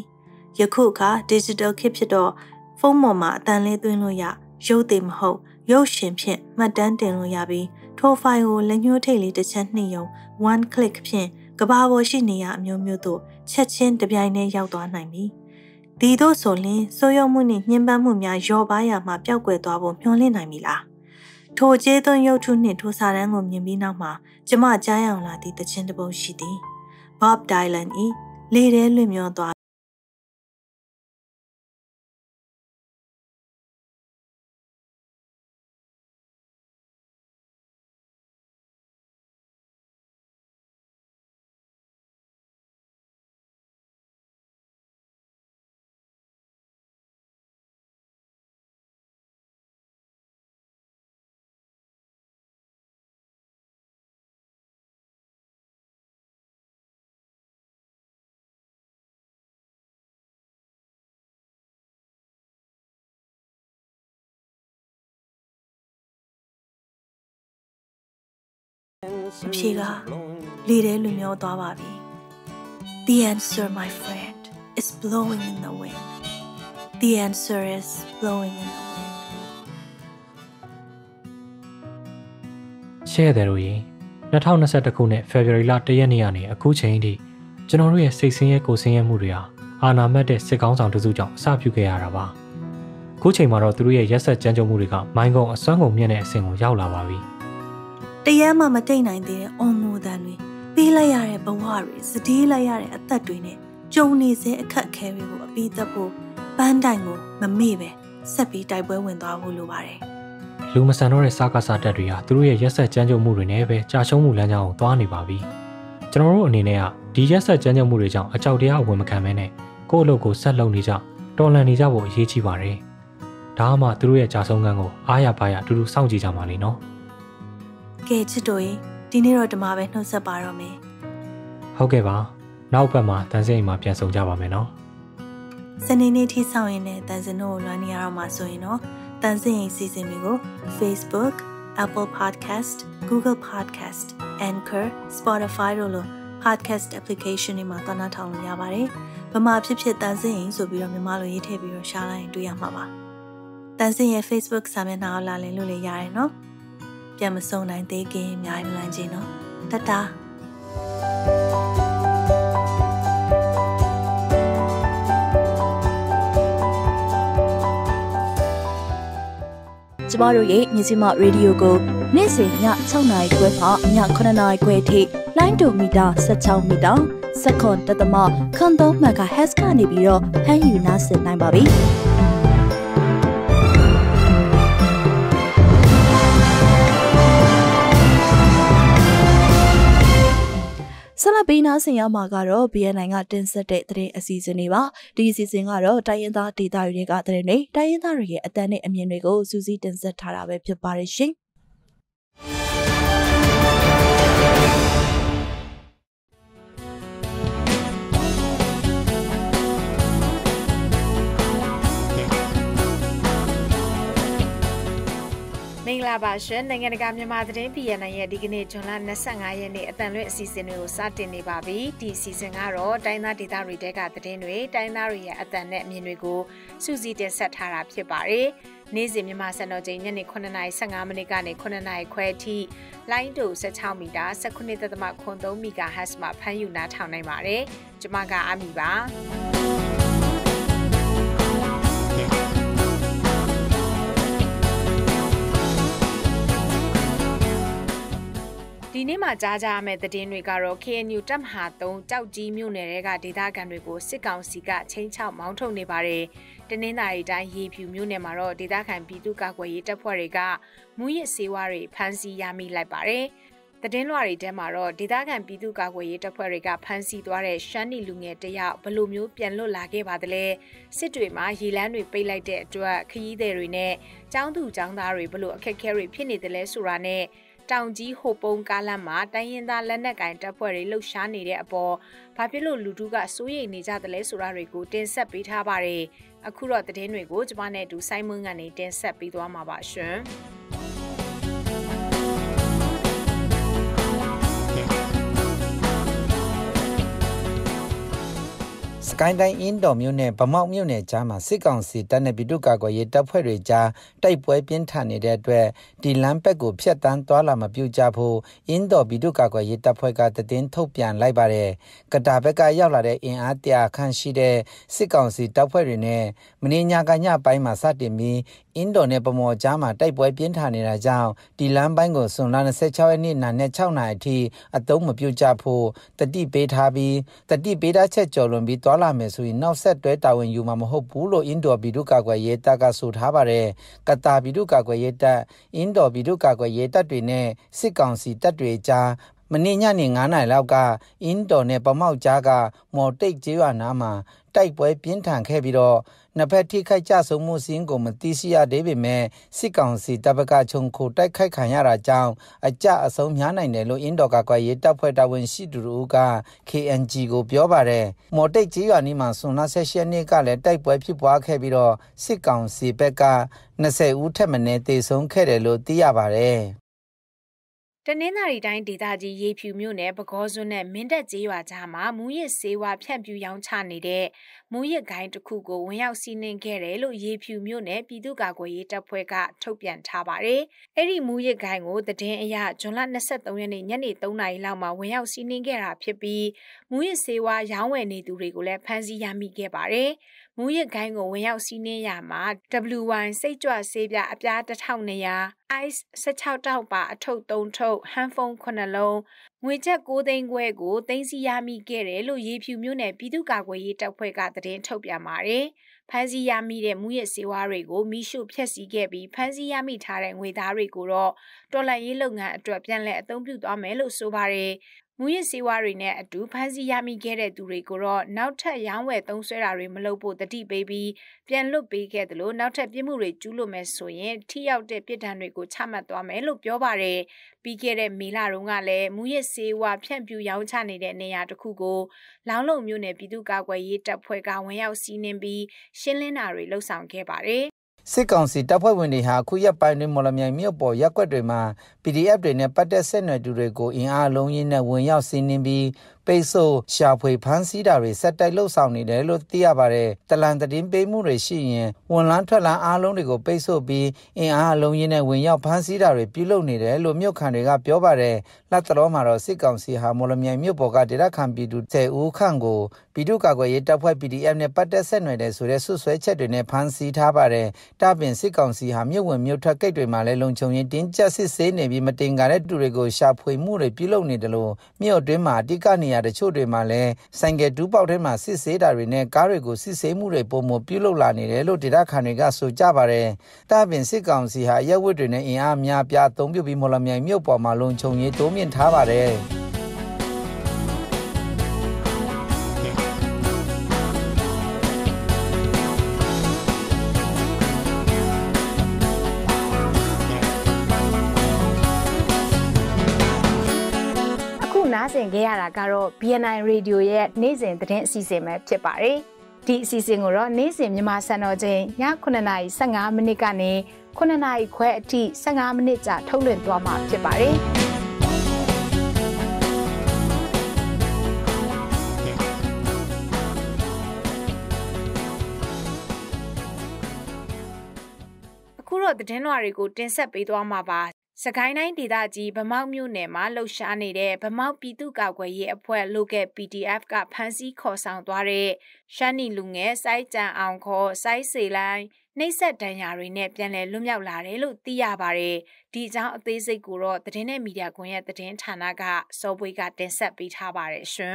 Speaker 6: ယခုအခါ digital ခေတ်ဖြစ်တော့ဖုန်းပေါ်မှာအတန်လေးသွင်းလို့ရရုပ်သေးမဟုတ်ရုပ်ရှင်ဖြင့်မှတ်တမ်းတင်လို့ရပြီးထိုဖိုင်ကိုလက်ညှိုးထိပ်လေးတစ်ချက်နှိပ်ရုံ one click ဖြင့်ကဘာပေါ်ရှိနေရအမျိုးမျိုးတို့ချက်ချင်းတပြိုင်တည်းရောက်သွားနိုင်ပြီဒီတို့ဆိုရင်စိုးရုံမှုနှင့်ညှဉ်းပန်းမှုများရောပါရမှပျောက်ကွယ်သွားဖို့မျှော်လင့်နိုင်ပြီလားထိုကျေးသွင်းရုပ်ထုနှင့်ထိုစာတမ်းကိုမြင်ပြီးနောက်မှာကျမကြားရအောင်လာသည့်တခြင်းတစ်ပုဒ်ရှိသည် Bob Dylan ၏လေထဲလွင့်မျောသွားအဖြေကလေထဲလွင့်မျောသွားပါပြီ The answer my friend is blowing in the wind The answer is blowing in the wind
Speaker 7: ရှေ့တဲ့တို့ရေ၂၀၂၁ခုနှစ် February လ၁ရက်နေ့ကနေအခုချိန်ထိကျွန်တော်တို့ရဲ့စိတ်ဆင်းရဲကိုယ်ဆင်းရဲမှုတွေဟာအာဏာမက်တဲ့စစ်ကောင်းဆောင်တစုကြောင့်အစပြုခဲ့ရတာပါအခုချိန်မှာတော့သူတို့ရဲ့ရက်စက်ကြမ်းကြုတ်မှုတွေကမိုင်းကုံအစွမ်းကုန်မြင့်တဲ့အဆင့်ကိုရောက်လာပါပြီ
Speaker 6: တရမ်းမှမတိတ်နိုင်သေးတဲ့အော်မိုတန်တွေပေးလိုက်ရတဲ့ဘဝတွေစတေးလိုက်ရတဲ့အသက်တွေနဲ့ကြုံနေစေအခက်အခဲတွေကိုအပြီးသတ်ဖို့ပန်းတိုင်ကိုမမေ့ပဲဆက်ပြီးတိုက်ပွဲဝင်သွားဖို့လိုပါတယ်
Speaker 7: လူမဆန်တော့တဲ့စားကစားတက်တွေဟာသူတို့ရဲ့ရက်စက်ကြမ်းကြုတ်မှုတွေနဲ့ပဲကြာရှုံးမှုလမ်းကြောင်းကိုသွားနေပါပြီကျွန်တော်တို့အနေနဲ့ကဒီရက်စက်ကြမ်းကြုတ်မှုတွေကြောင့်အကြောက်တရားအဝင်မခံမဲနဲ့ကိုယ့်အလုပ်ကိုဆက်လုပ်နေကြတော်လှန်နေကြဖို့အရေးကြီးပါတယ်ဒါမှသူတို့ရဲ့ကြာဆုံးခန်းကိုအားရပါရအတူတူစောင့်ကြည့်ကြပါလိမ့်နော်
Speaker 6: ကဲချစ်တို့ရေဒီနေ့တော့ဒီမှာပဲနှုတ်ဆက်ပါတော့မယ်
Speaker 7: ဟုတ်ကဲ့ပါနောက်ဘက်မှာတန်စင်အိမ်မှာပြန်ဆောင်ကြပါမယ်နော်
Speaker 6: စနေနေ့ထိဆောင်ရင်လည်းတန်စင်တို့ကိုလွှမ်းနေရတော့မှာဆိုရင်တော့တန်စင်အိမ်စီစဉ်တွေကို Facebook, Apple Podcast, Google Podcast, Anchor, Spotify တို့လို podcast application တွေမှာသနာထောင်လို့ရပါတယ်ဗမာဖြစ်ဖြစ်တန်စင်အိမ်ဆိုပြီးတော့မြန်မာလိုရေးထည့်ပြီးတော့ရှားလိုက်ရင်တွေ့ရမှာပါတန်စင်ရဲ့ Facebook စာမျက်နှာကိုလာလည်လို့လည်းရတယ်နော်ပြန်မဆုံးနိုင်သေးခင်အများကြီးမလန့်ချင်းနော်တတာ
Speaker 1: ကျမတို့ရဲ့မြစီမရေဒီယိုကိုနေ့စဉ်ည၆နာရီခွဲမှည၇နာရီခွဲထိလိုင်းဒိုမီတာ၁၆မီတာစက္ကွန်တသမခွန်သုံးမဂါဟက်စ်ကနေပြီးတော့ဖမ်းယူနားဆင်နိုင်ပါပြီဆလပီနာဆင်ရမှာကတော့ ဘီ အန် အိုင် ကတင်ဆက်တဲ့သတင်းအစီအစဉ်တွေပါဒီအစီအစဉ်ကတော့တိုင်းရင်းသားဒေသတွေကသတင်းတွေတိုင်းရင်းသားတွေရဲ့အသံနဲ့အမြင်တွေကိုစူးစီးတင်ဆက်ထားတာပဲဖြစ်ပါတယ်ရှင်
Speaker 8: မင်္ဂလာပါရှင်နိုင်ငံတကာမြန်မာသတင်း ဘီ အန် အိုင် ရဲ့ဒီကနေ့ဇွန်လ၂၅ရက်နေ့အတန်လွင့်အစီအစဉ်တွေကိုစတင်နေပါပြီဒီအစီအစဉ်ကတော့တိုင်းသားဒေသတွေတဲကသတင်းတွေတိုင်းသားတွေရဲ့အတန်နဲ့အမြင်တွေကိုစူးစီးတင်ဆက်ထားတာဖြစ်ပါတယ်နေ့စဉ်မြန်မာစံတော်ချိန်ညနေခုနှစ်နာရီ၁၅မိနစ်ကနေခုနှစ်နာရီခွဲအထိလိုင်းဒို၁၆မီတာ၁၉.၃ မီဂါဟက်စ်မှာဖမ်းယူနားထောင်နိုင်ပါတယ်ကျွန်မကအမီပါဒီနေ့မှာကြားကြရမယ့်သတင်းတွေကတော့ ကေ အန် ယူ တပ်မဟာ၃ကြောက်ကြီးမြို့နယ်တွေကဒေသခံတွေကိုစစ်ကောင်စီကချင်းချောက်မောင်းထုတ်နေပါတယ်။တနင်္သာရီတိုင်းရေဖြူမြို့နယ်မှာတော့ဒေသခံပြည်သူ့ကာကွယ်ရေးတပ်ဖွဲ့တွေကမူရစ်ဆေးဝါးတွေဖမ်းဆီးရမိလိုက်ပါတယ်။သတင်းလွှာတွေထဲမှာတော့ဒေသခံပြည်သူ့ကာကွယ်ရေးတပ်ဖွဲ့တွေကဖမ်းဆီးသွားတဲ့ရှမ်းနီလူငယ်တယောက်ဘယ်လိုမျိုးပြန်လွတ်လာခဲ့ပါသလဲ။စစ်တွေမှာရေလမ်းတွေပိတ်လိုက်တဲ့အတွက်ခရီးသည်တွေနဲ့ចောင်းသူចောင်းသားတွေဘယ်လိုအခက်အခဲတွေဖြစ်နေတယ်လဲဆိုတာနဲ့တောင်ကြီးဟိုပုံးကားလမ်းမှာတိုင်းရင်းသားလက်နက်ကင်တပ်ဖွဲ့တွေလှုပ်ရှားနေတဲ့အပေါ်ဘာဖြစ်လို့လူထုကစိုးရိမ်နေကြတယ်လဲဆိုတာတွေကိုတင်ဆက်ပေးထားပါတယ်။အခုတော့သတင်းတွေကိုကျမနဲ့အတူဆိုင်းမွန်းကနေတင်ဆက်ပေးသွားမှာပါရှင်။စ
Speaker 9: ကိုင်းတိုင်းအင်းတော်မြို့နယ်ဗမောက်မြို့နယ်ကြားမှာစစ်ကောင်စီတပ်နဲ့ပြည်သူ့ကာကွယ်ရေးတပ်ဖွဲ့တွေကြားတိုက်ပွဲပြင်းထန်နေတဲ့အတွက်ဒီလမ်းဘက်ကိုဖျက်တမ်းသွားလာမပြုကြဖို့အင်းတော်ပြည်သူ့ကာကွယ်ရေးတပ်ဖွဲ့ကတည်င်းထုတ်ပြန်လိုက်ပါတယ်ကတာဘက်ကရောက်လာတဲ့အင်အားတရာခန့်ရှိတဲ့စစ်ကောင်စီတပ်ဖွဲ့တွေနဲ့မင်းညာကညပိုင်းမှာစတင်ပြီးအင်းတော်နဲ့ပမော်ကြားမှာတိုက်ပွဲပြင်းထန်နေတာကြောင့်ဒီလမ်းပိုင်းကိုစွန်လ၂၆ရက်နေ့နာနဲ့၆နာရီအထိအသုံးမပြုကြဖို့တတိပေးထားပြီးတတိပေးထားချက်ကျော်လွန်ပြီးသွားလာမယ်ဆိုရင်နောက်ဆက်တွဲတာဝန်ယူမှာမဟုတ်ဘူးလို့အင်းတော်ပြည်သူ့ကာကွယ်ရေးတပ်ကဆိုထားပါတယ်ကတာပြည်သူ့ကာကွယ်ရေးတပ်အင်းတော်ပြည်သူ့ကာကွယ်ရေးတပ်တွေနဲ့စစ်ကောင်စီတပ်တွေကြားမနေ့ညနေ9နာရီလောက်ကအင်းတော်နဲ့ပမောက်ကြားကမော်တိတ်ကျေးရွာနားမှာတိုက်ပွဲပြင်းထန်ခဲ့ပြီးတော့နှစ်ဖက်ထိခိုက်ကြဆုံးမှုစင်းကိုမသိရှိရသေးပေမဲ့စစ်ကောင်စီတပ်ဘက်ကခြုံခိုတိုက်ခိုက်ခံရတာကြောင့်အကြအဆုံးများနိုင်တယ်လို့အင်းတော်ကကွယ်ရေးတပ်ဖွဲ့တာဝန်ရှိသူတို့က K N G ကိုပြောပါတယ်မော်တိတ်ကြီးရွာနီးမှာစွန်လ၁၈ရက်နေ့ကလည်းတိုက်ပွဲဖြစ်ပွားခဲ့ပြီးတော့စစ်ကောင်စီဘက်က၂၀ဦးထက်မနည်းသေဆုံးခဲ့တယ်လို့သိရပါတယ်
Speaker 8: တနင်္သာရီတိုင်းဒေသကြီးရေဖြူမြို့နယ်ပကောစွန်းနဲ့မင်းတပ်ကျေးရွာကြားမှာမူရစ်ဆေးဝါးဖြန့်ဖြူးရောင်းချနေတဲ့မူရစ်ဂိုင်းတစ်ခုကိုဝင်ရောက်စီးနင်းခဲ့တယ်လို့ရေဖြူမြို့နယ်ပြည်သူ့ကာကွယ်ရေးတပ်ဖွဲ့ကထုတ်ပြန်ထားပါတယ်။အဲ့ဒီမူရစ်ဂိုင်းကိုသတင်းအရဇွန်လ၂၃ရက်နေ့ညနေ၃နာရီလောက်မှာဝင်ရောက်စီးနင်းခဲ့တာဖြစ်ပြီးမူရစ်ဆေးဝါးရောင်းဝယ်နေသူတွေကိုလည်းဖမ်းဆီးရမိခဲ့ပါတယ်။မူရစ်ဂိုင်းကိုဝင်ရောက်စီးနင်းရမှာ W Y စိတ်ကြွဆေးပြအပြားတစ်ထောင်နှစ်ရာ Ice ၁၆တောက်ပါအထုပ်၃ထုပ်ဟန်ဖုန်းခုနှစ်လုံးငွေကျပ်၉သိန်းခွဲကိုသိမ်းဆည်းရမိခဲ့တယ်လို့ရေဖြူမြို့နယ်ပြည်သူ့ကာကွယ်ရေးတပ်ဖွဲ့ကသတင်းထုတ်ပြန်ပါတယ်။ဖမ်းဆီးရမိတဲ့မူရစ်ဆေးဝါးတွေကိုမိရှုဖျက်ဆီးခဲ့ပြီးဖမ်းဆီးရမိထားတဲ့ငွေသားတွေကိုတော့တော်လှန်ရေးလုပ်ငန်းအတွက်ပြန်လည်အသုံးပြုသွားမယ်လို့ဆိုပါတယ်။မူရစ်ဆေးဝါးတွေနဲ့အတူဖမ်းဆီးရမိခဲ့တဲ့သူတွေကိုတော့နောက်ထပ်ရောင်းဝယ်သုံးစွဲတာတွေမလုပ်ဖို့တတိပေးပြီးပြန်လွတ်ပေးခဲ့တယ်လို့နောက်ထပ်ပြစ်မှုတွေကျူးလွန်မဲ့ဆိုရင်ထိရောက်တဲ့ပြစ်ဒဏ်တွေကိုချမှတ်သွားမယ်လို့ပြောပါတယ်။ပြီးခဲ့တဲ့မေလတုန်းကလည်းမူရစ်ဆေးဝါးဖြန့်ဖြူးရောင်းချနေတဲ့နေရာတစ်ခုကိုလောင်းလုံမြို့နယ်ပြည်သူ့ကာကွယ်ရေးတပ်ဖွဲ့ကဝင်ရောက်စီးနင်းပြီးရှင်းလင်းတာတွေလှုပ်ဆောင်ခဲ့ပါတယ်။
Speaker 9: စစ်ကောင်စီတပ်ဖွဲ့ဝင်တွေဟာအခုရက်ပိုင်းတွင်မော်လမြိုင်မြို့ပေါ်ရပ်ကွက်တွေမှာ P D F တွေနဲ့ပတ်သက်ဆက်နွယ်သူတွေကိုအင်အားလုံးရင်းနဲ့ဝင်ရောက်စီးနင်းပြီးပိတ်ဆို့ရှာဖွေဖမ်းဆီးတာတွေဆက်တိုက်လှုပ်ဆောင်နေတယ်လို့သိရပါတယ်။တလန်သတင်းပေးမှုတွေရှိရင်ဝန်လန်းထွက်လန်းအားလုံးတွေကိုပိတ်ဆို့ပြီးအင်အားလုံးရင်းနဲ့ဝင်ရောက်ဖမ်းဆီးတာတွေပြုလုပ်နေတယ်လို့မြို့ခံတွေကပြောပါတယ်။လက်တော်မှာတော့စစ်ကောင်စီဟာမော်လမြိုင်မြို့ပေါ်ကဒေသခံပြည်သူ၁၀ဦးခန့်ကိုပြည်သူ့ကာကွယ်ရေးတပ်ဖွဲ့ P D F နဲ့ပတ်သက်ဆက်နွယ်တဲ့ဆိုတဲ့ဆွဆွဲချက်တွေနဲ့ဖမ်းဆီးထားပါတယ်။တပ်ပင်စစ်ကောင်စီဟာမြို့ဝင်မြို့ထွက်ဂိတ်တွေမှာလည်းလုံခြုံရေးတင်းကျပ်စစ်ဆေးနေပြီးမတင်ကားတဲ့သူတွေကိုရှာဖွေမှုတွေပြုလုပ်နေတယ်လို့မြို့အတွင်းမှာအဓိကနေရာတချို့တွေမှာလည်းဆိုင်ကယ်ဒူးပေါက်ထဲမှာစစ်ဆေးတာတွေနဲ့ကားတွေကိုစစ်ဆေးမှုတွေပုံမပြုလုပ်လာနေတယ်လို့ဒေသခံတွေကဆိုကြပါတယ်။တပ်ပင်စစ်ကောင်စီဟာရဲဝတ်တွေနဲ့အင်အားများပြားအုံပြုပြီးမော်လမြိုင်မြို့ပေါ်မှာလုံခြုံရေးတိုးမြင့်ထားပါတယ်။
Speaker 8: နားဆင်ခဲ့ရတာကတော့ B N I Radio ရဲ့နေ့စဉ်သတင်းအစီအစဉ်ပဲဖြစ်ပါတယ်။ဒီအစီအစဉ်ကိုတော့နေ့စဉ်မြန်မာစံတော်ချိန်ညခုနှစ်နာရီ၁၅မိနစ်ကနေခုနှစ်နာရီခွဲအထိ၁၅မိနစ်ကြာထုတ်လွှင့်သွားမှာဖြစ်ပါတယ်။အခုတော့သတင်းလွှာတွေကိုတင်ဆက်ပေးသွားမှာပါ။စကိုင်းတိုင်းဒေသကြီးဗမောက်မြို့နယ်မှာလှုပ်ရှားနေတဲ့ဗမောက်ပြည်သူ့ကာကွယ်ရေးအဖွဲ့ Local P D F ကဖမ်းဆီးခေါ်ဆောင်သွားတဲ့ရှမ်းနီလူငယ်စိုင်းကြံအောင်ခေါ်စိုင်းစေလိုင်းနှိပ်စက်ဒဏ်ရာတွေနဲ့ပြန်လည်လွတ်မြောက်လာတယ်လို့သိရပါတယ်။ဒီအကြောင်းအသေးစိတ်ကိုတော့သတင်းနဲ့မီဒီယာကွန်ရက်သတင်းဌာနကစောပွေးကတင်ဆက်ပေးထားပါတယ်ရှင်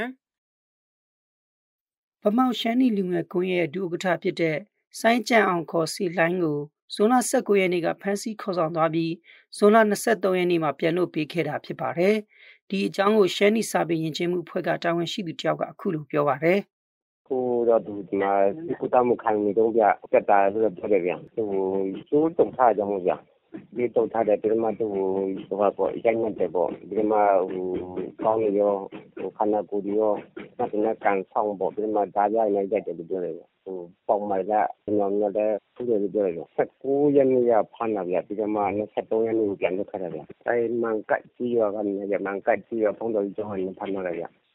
Speaker 10: ။ဗမောက်ရှမ်းနီလူငယ်ကွန်ရက်ဒုဥက္ကဋ္ဌဖြစ်တဲ့စိုင်းကြံအောင်ခေါ်စီလိုင်းကိုဇွန်လ၁၉ရက်နေ့ကဖမ်းဆီးခေါ်ဆောင်သွားပြီးဇွန်လ၂၃ရက်နေ့မှာပြန်လွှတ်ပေးခဲ့တာဖြစ်ပါတယ်။ဒီအကြောင်းကိုရှမ်းနီစာပေယဉ်ကျေးမှုအဖွဲ့ကတာဝန်ရှိသူတယောက်ကအခုလိုပြောပါတယ်
Speaker 11: ။ကိုတော့ဒီမှာကုသမှုခံနေတော့ပြပြတာဆိုတော့ပြောတယ်ဗျာ။ဟိုကျိုးတုံထားကြမှာဗျာ။ဒီတုံထားတဲ့ပြမတူဟိုပေါ့အတိုင်းနဲ့ပေါ့ဒီမှာဟိုကောင်းရောဟိုခန္ဓာကိုယ်ရောနောက်တဲ့ကန်ဆောင်ပေါ့ဒီမှာဒါကြနေကြတယ်ပြောတယ်ဟိုပုံမှန်ကညောင်နေတဲ့သူတွေပြောတယ်ဆက်ကိုရနေရဖမ်းလာပြဒီမှာ၂၃ရက်နေ့ပြန်လွတ်ခဲ့တယ်ဗျအဲမန်ကတ်ကြီးရောကနေမန်ကတ်ကြီးရောပုံတော်ကျောင်းနေဖမ်းလာတယ်ဗျအဲ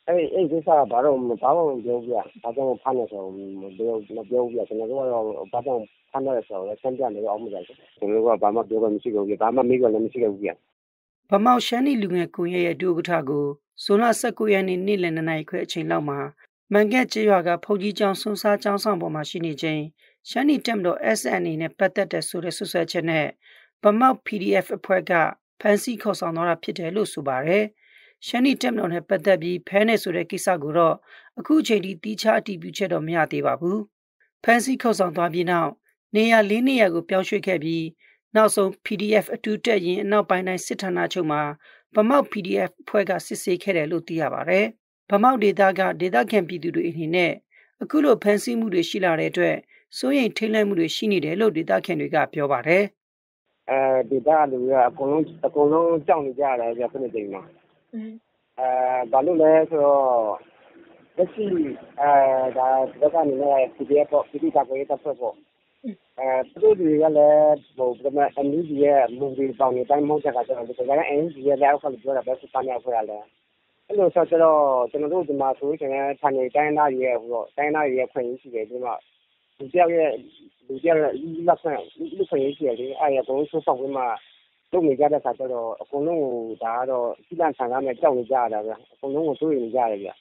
Speaker 11: အဲ့အဲ့ဒီစားဘာလို့ဘာလို့ပြောပြဘာကြောင့်ဖမ်းနေဆိုမပြောမပြောပြကျွန်တော်တို့ကတော့ဘာကြောင့်ဖမ်းနေဆိုတော့စမ်းပြနေအောင်မကြဘူးကျွန်တော်ကဘာမှပြောလို့မရှိဘူးဘာမှမေးလို့လည်းမရှိဘူးဗျ
Speaker 10: ဗမောက်ရှမ်းနီလူငယ်ကွန်ရက်ရဲ့ဒုဥက္ကဋ္ဌကိုဇွန်လ၁၉ရက်နေ့နေ့လယ်နှစ်နာရီခွဲအချိန်လောက်မှာမန်ကက်ကျေးရွာကဖုန်ကြီးကျောင်းဆွန်းစားကျောင်းဆောင်ပေါ်မှာရှိနေခြင်းရှမ်းနီတက်မတော် S N A နဲ့ပတ်သက်တဲ့ဆိုတဲ့ဆွဆွဲချက်နဲ့ဗမောက် P D F အဖွဲ့ကဖမ်းဆီးခေါ်ဆောင်တော့ဖြစ်တယ်လို့ဆိုပါတယ်ရှမ်းနီတက်မတော်နဲ့ပတ်သက်ပြီးဖမ်းနေဆိုတဲ့ကိစ္စကိုတော့အခုအချိန်ထိတီးခြားအတည်ပြုချက်တော့မရသေးပါဘူးဖမ်းဆီးခေါ်ဆောင်သွားပြီးနောက်နေရာလေးနေရာကိုပြောင်းရွှေ့ခဲ့ပြီးနောက်ဆုံး P D F အတူတက်ရင်အနောက်ပိုင်းတိုင်းစစ်ဌာနချုပ်မှာဗမောက် P D F ဖွဲ့ကစစ်ဆေးခဲ့တယ်လို့သိရပါတယ်ဗမောက်ဒေတာကဒေတာခံပြည်သူတွေအနေနဲ့အခုလိုဖမ်းဆီးမှုတွေရှိလာတဲ့အတွက်စိုးရိမ်ထိတ်လန့်မှုတွေရှိနေတယ်လို့ဒေတာခံတွေကပြောပါတယ်
Speaker 11: အဲဒေတာလူကအကုန်လုံးအကုန်လုံးကြောက်နေကြရတယ်ပြဖြစ်နေတယ်မှာအဲဘာလို့လဲဆိုတော့လက်ရှိအဲဒါဒေတာကနေ P D F ပေါ့ P D F ကိုရတဲ့ဖွဲ့ပေါ့အဲသူတို့တွေကလည်းဟိုပြမအန်ဒီရဲ့မူတွေပေါင်းနေတိုင်းမဟုတ်တဲ့ကကျတော့ဒီကလည်းအန်ဒီရဲ့လည်းအောက်ကပြောတာပဲစပန်ရောက်ခွဲရတယ်အဲ့လိုဆိုတော့ကျွန်တော်တို့ဒီမှာဆိုရင်ဌာနေတိုင်းသားရဲ့ဟိုတော့တိုင်းသားရဲ့ခွင့်ရရှိတယ်ဒီမှာလူတယောက်ရဲ့လူတယောက်ရဲ့လက်ဆန်းလူခွင့်ရရှိတယ်အဲ့ရအကုန်လုံးဆိုးဆောက်ပြီးမှလုပ်နေကြတဲ့ခါကျတော့အကုန်လုံးကိုဒါကတော့စိလန့်ဆန်ကားနဲ့ကြောက်နေကြရတာဗျအကုန်လုံးကိုတွေးနေကြရတယ်ဗျ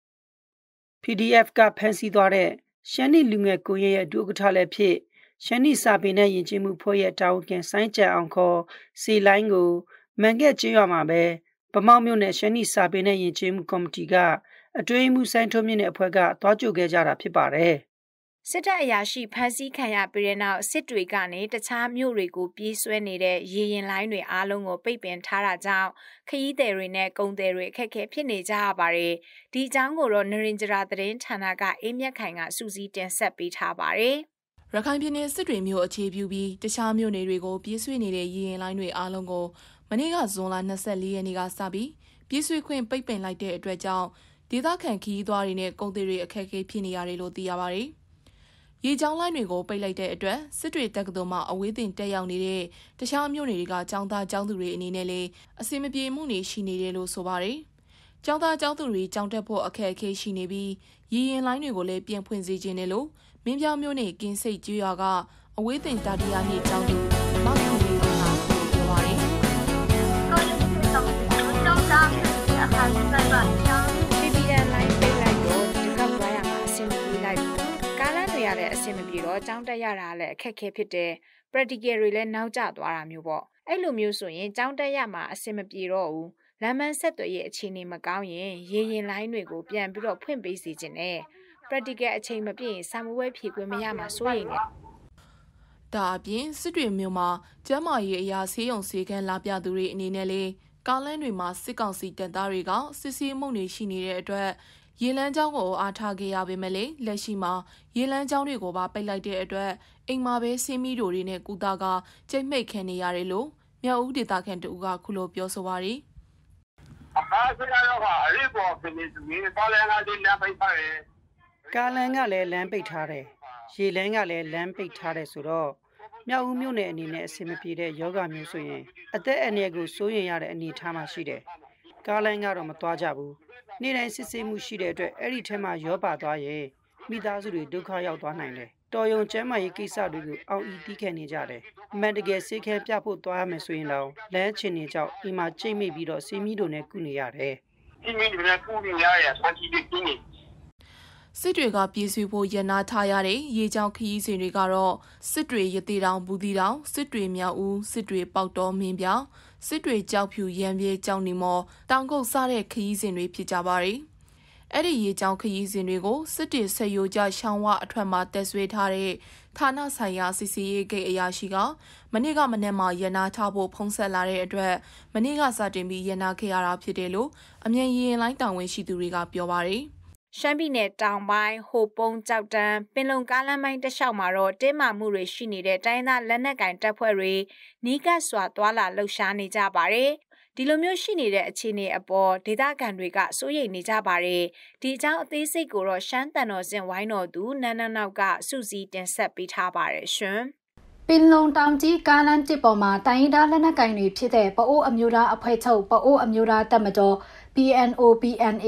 Speaker 10: P D F ကဖမ်းဆီးသွားတဲ့ရှမ်းနီလူငယ်ကိုရဲရဲ့ဒုဥက္ကဋ္ဌလည်းဖြစ်ရှမ်းနီစာပေနဲ့ယဉ်ကျေးမှုဖွဲ့ရဲ့တာဝန်ခံဆိုင်းကြံအောင်ခေါ်စီလိုင်းကိုမန်ကက်ကျေးရွာမှာပဲဗမောက်မြို့နယ်ရှမ်းနီစာပေနဲ့ယဉ်ကျေးမှုကော်မတီကအတွင်းမှုဆိုင်ထုံးမြင့်တဲ့အဖွဲ့ကတွားကြိုခဲ့ကြတာဖြစ်ပါတယ်
Speaker 8: စစ်တပ်အရာရှိဖမ်းဆီးခံရပြီးတဲ့နောက်စစ်တွေကနေတခြားမြို့တွေကိုပြေးဆွဲနေတဲ့ရေရင်လိုင်းတွေအားလုံးကိုပိတ်ပင်ထားတာကြောင့်ခရီးသည်တွေနဲ့ကုန်သည်တွေအခက်အခဲဖြစ်နေကြရပါတယ်။ဒီအကြောင်းကိုတော့နရင်ဂျရာသတင်းဌာနကအေးမြတ်ခိုင်ကစူးစီးတင်ဆက်ပေးထားပါတယ်
Speaker 12: ။ရခိုင်ပြည်နယ်စစ်တွေမြို့အခြေပြုပြီးတခြားမြို့နယ်တွေကိုပြေးဆွဲနေတဲ့ရေရင်လိုင်းတွေအားလုံးကိုမနေ့ကဇွန်လ၂၄ရက်နေ့ကစပြီးပြေးဆွဲခွင့်ပိတ်ပင်လိုက်တဲ့အတွက်ကြောင့်ဒေသခံခရီးသွားတွေနဲ့ကုန်သည်တွေအခက်အခဲဖြစ်နေရတယ်လို့သိရပါတယ်။ရေကြောင်းလိုင်းတွေကိုပိတ်လိုက်တဲ့အတွက်စစ်တွေတက္ကသိုလ်မှာအဝေးသင်တက်ရောက်နေတဲ့တခြားမြို့နယ်တွေကကျောင်းသားကျောင်းသူတွေအနေနဲ့လည်းအဆင်မပြေမှုတွေရှိနေတယ်လို့ဆိုပါတယ်။ကျောင်းသားကျောင်းသူတွေကျောင်းတက်ဖို့အခက်အခဲရှိနေပြီးရေရင်လိုင်းတွေကိုလည်းပြင်ဖွင့်စေခြင်းနဲ့လို့မင်းပြောင်းမြို့နယ်ကင်းစိတ်ကျွော်ကအဝေးသင်တာတီယာနေ့ကျောင်းသူမောင်မျိုးလေးကပြောပါတယ်။ကိုယ်ရဲ့ကျောင်းကျောင်းသားတွေအခါတိုင်းမှာကျောင်း
Speaker 8: P B N လိုင်းပိတ်လိုက်တော့ဒီကောက်သွားရမှာအဆင်မပြေလိုက်ဘူး။ကားလမ်းတွေရတဲ့အဆင်မပြေတော့ကျောင်းတက်ရတာလည်းအခက်အခဲဖြစ်တယ်။ practical တွေလည်းနောက်ကျသွားတာမျိုးပေါ့။အဲ့လိုမျိုးဆိုရင်ကျောင်းတက်ရမှာအဆင်မပြေတော့ဘူး။လမ်းမဆက်သွယ်ရေးအခြေအနေမကောင်းရင်ရေရင်လိုင်းတွေကိုပြန်ပြီးတော့ဖွင့်ပေးစီခြင်းနဲ့ practical အချိန်မပြည့်ရင်စာမွေးဖြေခွင့်မရမှာစိုးရိမ်နေ
Speaker 12: ။ဒါအပြင်စစ်တွေမြို့မှာကျမ်းမာရေးအရာဆေးရုံဆေးခန်းလာပြသူတွေအနေနဲ့လေကားလမ်းတွေမှာစစ်ကောင်စီတပ်သားတွေကစစ်ဆေးမှုတွေရှိနေတဲ့အတွက်ရေလမ်းကြောင်းကိုအားထားခဲ့ရပေမဲ့လက်ရှိမှာရေလမ်းကြောင်းတွေကိုပါပိတ်လိုက်တဲ့အတွက်အိမ်မှာပဲဆင်းမီတို့တွေနဲ့ကုသကကြိတ်မိတ်ခံနေရတယ်လို့မြောက်ဦးဒေသခံတူကခုလိုပြောဆိုပါရယ်
Speaker 13: အခါစရတော့ဟာအရေးပေါ်ဖြစ်နေပြီကားလမ်းကလည်းလမ်းပိတ်ထားတယ်
Speaker 10: ကားလမ်းကလည်းလမ်းပိတ်ထားတယ်ရေလမ်းကလည်းလမ်းပိတ်ထားတယ်ဆိုတော့မြောက်ဦးမြို့နယ်အနေနဲ့အဆင်မပြေတဲ့ယောဂမျိုးဆိုရင်အသက်အန္တရာယ်ကိုစိုးရိမ်ရတဲ့အနေအထားမှာရှိတယ်ကားလမ်းကတော့မသွားကြဘူးနေ့တိုင်းစစ်ဆေးမှုရှိတဲ့အတွက်အဲ့ဒီထဲမှာရောပါသွားရင်မိသားစုတွေဒုက္ခရောက်သွားနိုင်တယ်တော်ယုံကျမ်းမာရေးကိစ္စတွေကိုအောင်အီတီးခံနေကြတယ်အမှန်တကယ်စိတ်ခဲပြဖို့သွားရမယ်ဆိုရင်တော့လမ်းချင်နေကြောက်အိမ်မှာကြိတ်မိပြီးတော့စီမီတို့နဲ့ကုနေရတယ်
Speaker 13: စီမီတို့နဲ့ကုနေရရဆန်ချီတွေကုနေ
Speaker 12: စစ်တွေကပြည်ဆွေဖို့ရနာထားရတဲ့ရေကြောင်းခရီးစဉ်တွေကတော့စစ်တွေရသေးတောင်ဘူးတီတောင်စစ်တွေမြောက်ဦးစစ်တွေပေါက်တော်မင်းပြောင်စစ်တွေကြောက်ဖြူရံပြေကြောင်နီမော်တောင်ကုတ်စတဲ့ခရီးစဉ်တွေဖြစ်ကြပါတယ်။အဲ့ဒီရေကြောင်းခရီးစဉ်တွေကိုစစ်တေဆက်ရိုကြရှောင်းဝအထွက်မှာတက်ဆွေးထားတဲ့ဌာနဆိုင်ရာစီစီရေးဂိတ်အရာရှိကမနေ့ကမနေ့မှရနာထားဖို့ဖုံးဆက်လာတဲ့အတွက်မနေ့ကစတင်ပြီးရနာခဲ့ရတာဖြစ်တယ်လို့အမြန်ရေလိုင်းတာဝန်ရှိသူတွေကပြောပါတယ်။
Speaker 8: ရှမ်းပြည်နယ်တောင်ပိုင်းဟိုပုံကြောက်တန်းပင်လုံကားလမ်းပိုင်းတစ်လျှောက်မှာတော့တင်းမာမှုတွေရှိနေတဲ့တိုင်းသားလက်နက်ကင်တပ်ဖွဲ့တွေနီးကပ်စွာသွာလာလှုပ်ရှားနေကြပါတယ်။ဒီလိုမျိုးရှိနေတဲ့အခြေအနေအပေါ်ဒေသခံတွေကစိုးရိမ်နေကြပါတယ်။ဒီအကြောင်းအသေးစိတ်ကိုတော့ရှမ်းတန်တော်စင်ဝိုင်းတော်သူနန်းနန်းနောက်ကစုစည်းတင်ဆက်ပေးထားပါတယ်ရှင်
Speaker 14: ။ပင်လုံတောင်ကြီးကားလမ်းတစ်ပေါ်မှာတိုင်းရင်းသားလက်နက်ကင်တွေဖြစ်တဲ့ပအိုးအမျိုးသားအဖွဲ့ချုပ်ပအိုးအမျိုးသားတပ်မတော် P N O P N A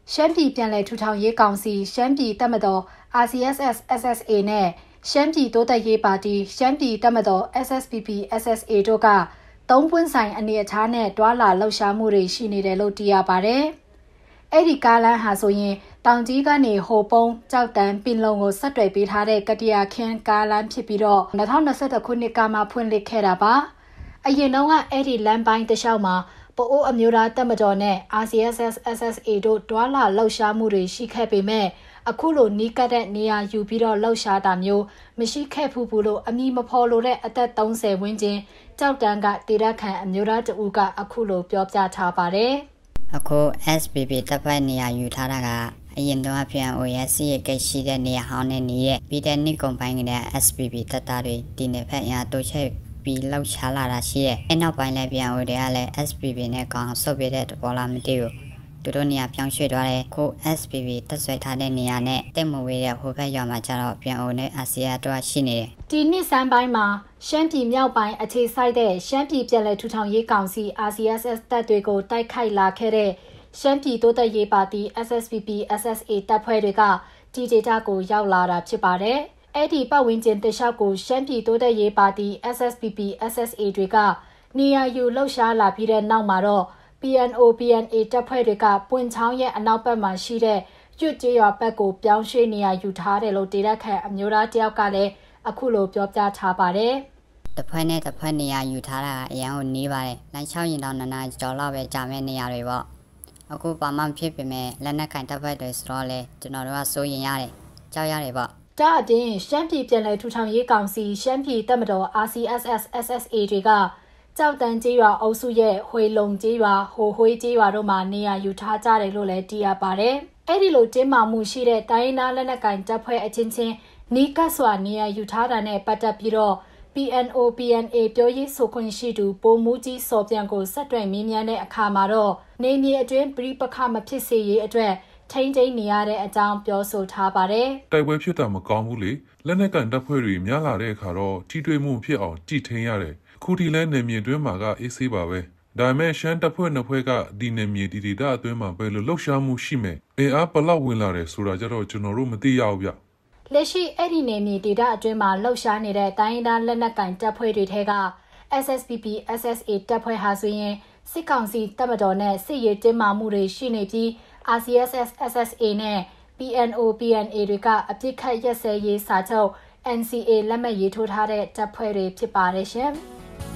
Speaker 14: ရှမ်းပြည်ပြန်လည်ထူထောင်ရေးကောင်စီရှမ်းပြည်တပ်မတော် R C S S S S A နဲ့ရှမ်းပြည်တိုးတက်ရေးပါတီရှမ်းပြည်တပ်မတော် S S P P S S A တို့ကသုံးပွင့်ဆိုင်အနေအထားနဲ့တွာလာလှုပ်ရှားမှုတွေရှိနေတယ်လို့သိရပါတယ်။အဲ့ဒီကားလမ်းဟာဆိုရင်တောင်ကြီးကနေဟိုပုံးကြောက်တန်းပင်လုံကိုဆက်တွယ်ပေးထားတဲ့ကတရခင်းကားလမ်းဖြစ်ပြီးတော့၂၀၂၁ခုနှစ်ကမှဖွင့်လှစ်ခဲ့တာပါ။အရင်တော့ကအဲ့ဒီလမ်းပိုင်းတစ်လျှောက်မှာပအိုးအမျိုးသားတပ်မတော်နဲ့ R C S S S S A တို့တွာလာလှုပ်ရှားမှုတွေရှိခဲ့ပေမဲ့အခုလိုနီးကပ်တဲ့နေရာယူပြီးတော့လှုပ်ရှားတာမျိုးမရှိခဲ့ဘူးဘူးလို့အမည်မဖော်လို့တဲ့အသက်သုံးဆယ်ဝန်းကျင်ကြောက်တန်းကတေရခန်အမျိုးသားတဦးကအခုလိုပြောပြထားပါတယ်
Speaker 15: ။အခု S P P တပ်ဖွဲ့နေရာယူထားတာကအရင်တော့ P N O ရဲ့စီရကိတ်ရှိတဲ့နေရာဟောင်းနဲ့နေရဲ့ပြီးတဲ့နှစ်ကုန်ပိုင်းက S P P တပ်သားတွေဒီနယ်ဖက်အရာတိုးချဲ့ပြီးလောက်ချလာတာရှိရဲ့အဲနောက်ပိုင်းလည်း P N O တွေကလည်း S P P နဲ့ကောင်ဆုတ်ပြတဲ့ပေါ်လာမသိဘူးသူတို့နေရာပြောင်းရွှေ့သွားတယ်ခု S P P တက်ဆွဲထားတဲ့နေရာနဲ့တက်မဝေးတဲ့ဟိုဘက်ရွာမှာကျတော့ P N O နဲ့ အာဆီယံတို့ရှိနေတယ်
Speaker 14: ဒီနှစ်ဆန်းပိုင်းမှာရှမ်းပြည်မြောက်ပိုင်းအခြေစိုက်တဲ့ရှမ်းပြည်ပြည်လည်ထူထောင်ရေးကောင်စီ R C S S တပ်တွေကိုတိုက်ခိုက်လာခဲ့တဲ့ရှမ်းပြည်တိုးတက်ရေးပါတီ S S P P S S A တပ်ဖွဲ့တွေကဒီဒေတာကိုရောက်လာတာဖြစ်ပါတယ်အဲ့ဒီပတ်ဝန်းကျင်တလျှောက်ကိုရှမ်းပြည်တိုးတက်ရေးပါတီ S S P P S S A တွေကနေရာယူလှုပ်ရှားလာပြီးတဲ့နောက်မှာတော့ P N O P N A တပ်ဖွဲ့တွေကပွင့်ချောင်းရဲ့အနောက်ဘက်မှာရှိတဲ့ကျွတ်ကျေးရွာဘက်ကိုပြောင်းရွှေ့နေရာယူထားတယ်လို့ဒေတာခန့်အမျိုးသားတယောက်ကလည်းအခုလိုပြောပြထားပါတယ်
Speaker 15: ။တစ်ဖွဲ့နဲ့တစ်ဖွဲ့နေရာယူထားတာအရင်ကိုနေပါတယ်။လမ်းချောင်းရင်တော့နာနာကြော်လောက်ပဲကြာမဲ့နေရာတွေပေါ့။အခုပါမှဖြစ်ပေမဲ့လက်နက်ကင်တပ်ဖွဲ့တွေဆိုတော့လေကျွန်တော်တို့ကစိုးရင်ရတယ်။ကြောက်ရတယ်ပေါ့
Speaker 14: ။ဒါအပြင်ရှမ်းပြည်ပြည်လည်ထူထောင်ရေးကောင်စီရှမ်းပြည်တပ်မတော် R C S S S S A တွေကကြောက်တန်းကျေးရွာအုပ်စုရဲ့ဟွေလုံကျေးရွာဟိုဟွေးကျေးရွာတို့မှာနေရာယူထားကြတယ်လို့လည်းသိရပါတယ်။အဲ့ဒီလိုတင်းမာမှုရှိတဲ့တိုင်းနာလက်နက်ကင်တပ်ဖွဲ့အချင်းချင်းနီးကပ်စွာနေရာယူထားတာနဲ့ပတ်သက်ပြီးတော့ P N O P N A ပြောရေးဆိုခွင့်ရှိသူပိုမူကြီးစော်ပြန်ကိုဆက်တွယ်မင်းမြန်းတဲ့အခါမှာတော့နေမြေအတွင်းပြိပခမဖြစ်စေရေးအတွက်ထိန်းသိမ်းနေရတဲ့အကြောင်းပြောဆိုထားပါတယ်
Speaker 16: ။တိုက်ပွဲဖြစ်တာမကောင်းဘူးလေလက်နက်ကန်တပ်ဖွဲ့တွေများလာတဲ့အခါတော့ထိတွေ့မှုဖြစ်အောင်ကြည်ထိန်းရတယ်ခုဒီလဲနေမြေအတွင်းမှာကအေးဆေးပါပဲဒါပေမဲ့ရှမ်းတပ်ဖွဲ့နှစ်ဖွဲ့ကဒီနေမြေဒီဒေတာအတွင်းမှာပဲလို့လှုပ်ရှားမှုရှိမယ်အင်အားဘလောက်ဝင်လာတယ်ဆိုတာကြတော့ကျွန်တော်တို့မသိရဘူးဗျ
Speaker 14: လက်ရှိအဲ့ဒီနေမြေဒေတာအတွင်းမှာလှုပ်ရှားနေတဲ့တိုင်းဒေသလက်နက်ကင်တပ်ဖွဲ့တွေထဲက S S P P S S A တပ်ဖွဲ့ဟာဆိုရင်စစ်ကောင်စီတပ်မတော်နဲ့စစ်ရေးတင်းမာမှုတွေရှိနေပြီး R C S S S S A နဲ့ P N O P N A တွေကအပြစ်ခတ်ရက်စဲရေးစာချုပ် N C A လက်မှတ်ရေးထိုးထားတဲ့တပ်ဖွဲ့တွေဖြစ်ပါတယ်ရှင်။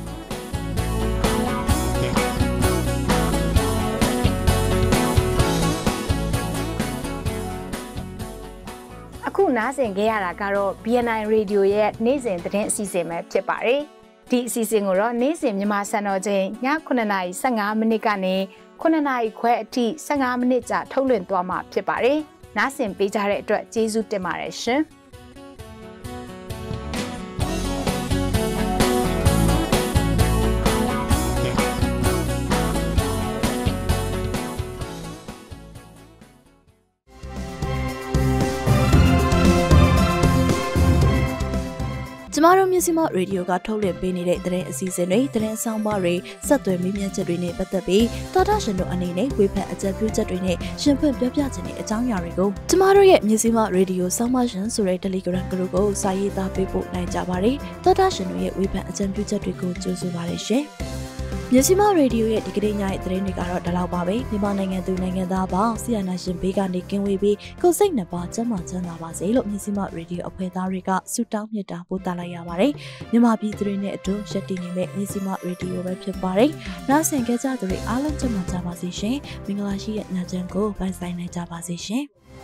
Speaker 8: အခုနားဆင်ခဲ့ရတာကတော့ B N I Radio ရဲ့နေ့စဉ်သတင်းအစီအစဉ်ပဲဖြစ်ပါတယ်။ဒီအစီအစဉ်ကိုတော့နေ့စဉ်မြန်မာစံတော်ချိန်ညခုနှစ်နာရီဆယ့်ငါးမိနစ်ကနေခုနှစ်နာရီခွဲအထိဆယ့်ငါးမိနစ်ကြာထုတ်လွှင့်သွားမှာဖြစ်ပါတယ်။နားဆင်ပေးကြတဲ့အတွက်ကျေးဇူးတင်ပါတယ်ရှင်။
Speaker 1: ကျမတို့မြန်မာရေဒီယိုကထုတ်လွှင့်ပေးနေတဲ့သတင်းအစီအစဉ်တွေသတင်းဆောင်ပါတွေဆက်သွယ်မိမြန်းချက်တွေနဲ့ပတ်သက်ပြီးသောတာရှင်တို့အနေနဲ့ဝေဖန်အကြံပြုချက်တွေနဲ့ရှင်ဖွင့်ပြောပြခြင်းတဲ့အကြောင်းအရာတွေကိုကျမတို့ရဲ့မြန်မာရေဒီယိုဆောင်းပါရှင်ဆိုတဲ့ Telegram group ကိုစာရေးသားပေးပို့နိုင်ကြပါတယ်သောတာရှင်တို့ရဲ့ဝေဖန်အကြံပြုချက်တွေကိုကြိုဆိုပါရစေမြန်မာရေဒီယိုရဲ့ဒီကနေ့ညရဲ့သတင်းတွေကတော့ဒီလောက်ပါပဲမြန်မာနိုင်ငံသူနိုင်ငံသားပေါင်းဆီယနာရှင်ဘေးကနေကင်းဝေးပြီးကိုယ်စိတ်နှပါကျန်းမာချမ်းသာပါစေလို့မြန်မာရေဒီယိုအဖွဲ့သားတွေကဆုတောင်းမြတ်တာပို့သလိုက်ရပါတယ်မြန်မာပြည်သူတွေနဲ့အတူရက်တည်နေမဲ့မြန်မာရေဒီယိုပဲဖြစ်ပါတယ်နောက်ဆင်ကြကြသူတွေအားလုံးကျန်းမာကြပါစေရှင်မင်္ဂလာရှိတဲ့ညချမ်းကိုပိုင်ဆိုင်နိုင်ကြပါစေရှင်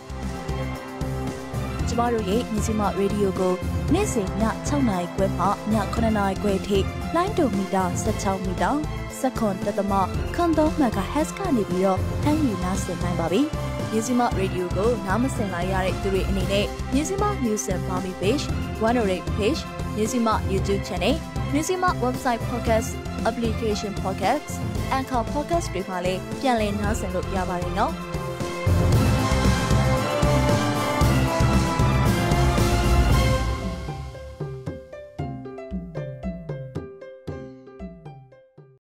Speaker 1: ကျမတို့ရဲ့မြန်မာရေဒီယိုကိုနေ့စဉ်ည၆နာရီခွဲမှညခုနှစ်နာရီခွဲထိလိုင်းဒိုမီတာ၁၆မီတာစက္ကွန်တသမခန့်သုံးမဂါဟက်စ်ကနေပြီးတော့ဖမ်းယူနားဆင်နိုင်ပါပြီ။မြန်မာရေဒီယိုကိုနားမဆင်လိုက်ရတဲ့သူတွေအနေနဲ့မြန်မာ News and Farmy Page, one oh eight Page,မြန်မာ YouTube Channel,မြန်မာ Website Podcast, Application Podcast, Anchor Podcast တွေမှာလည်းပြန်လည်နားဆင်လို့ရပါတယ်နော်။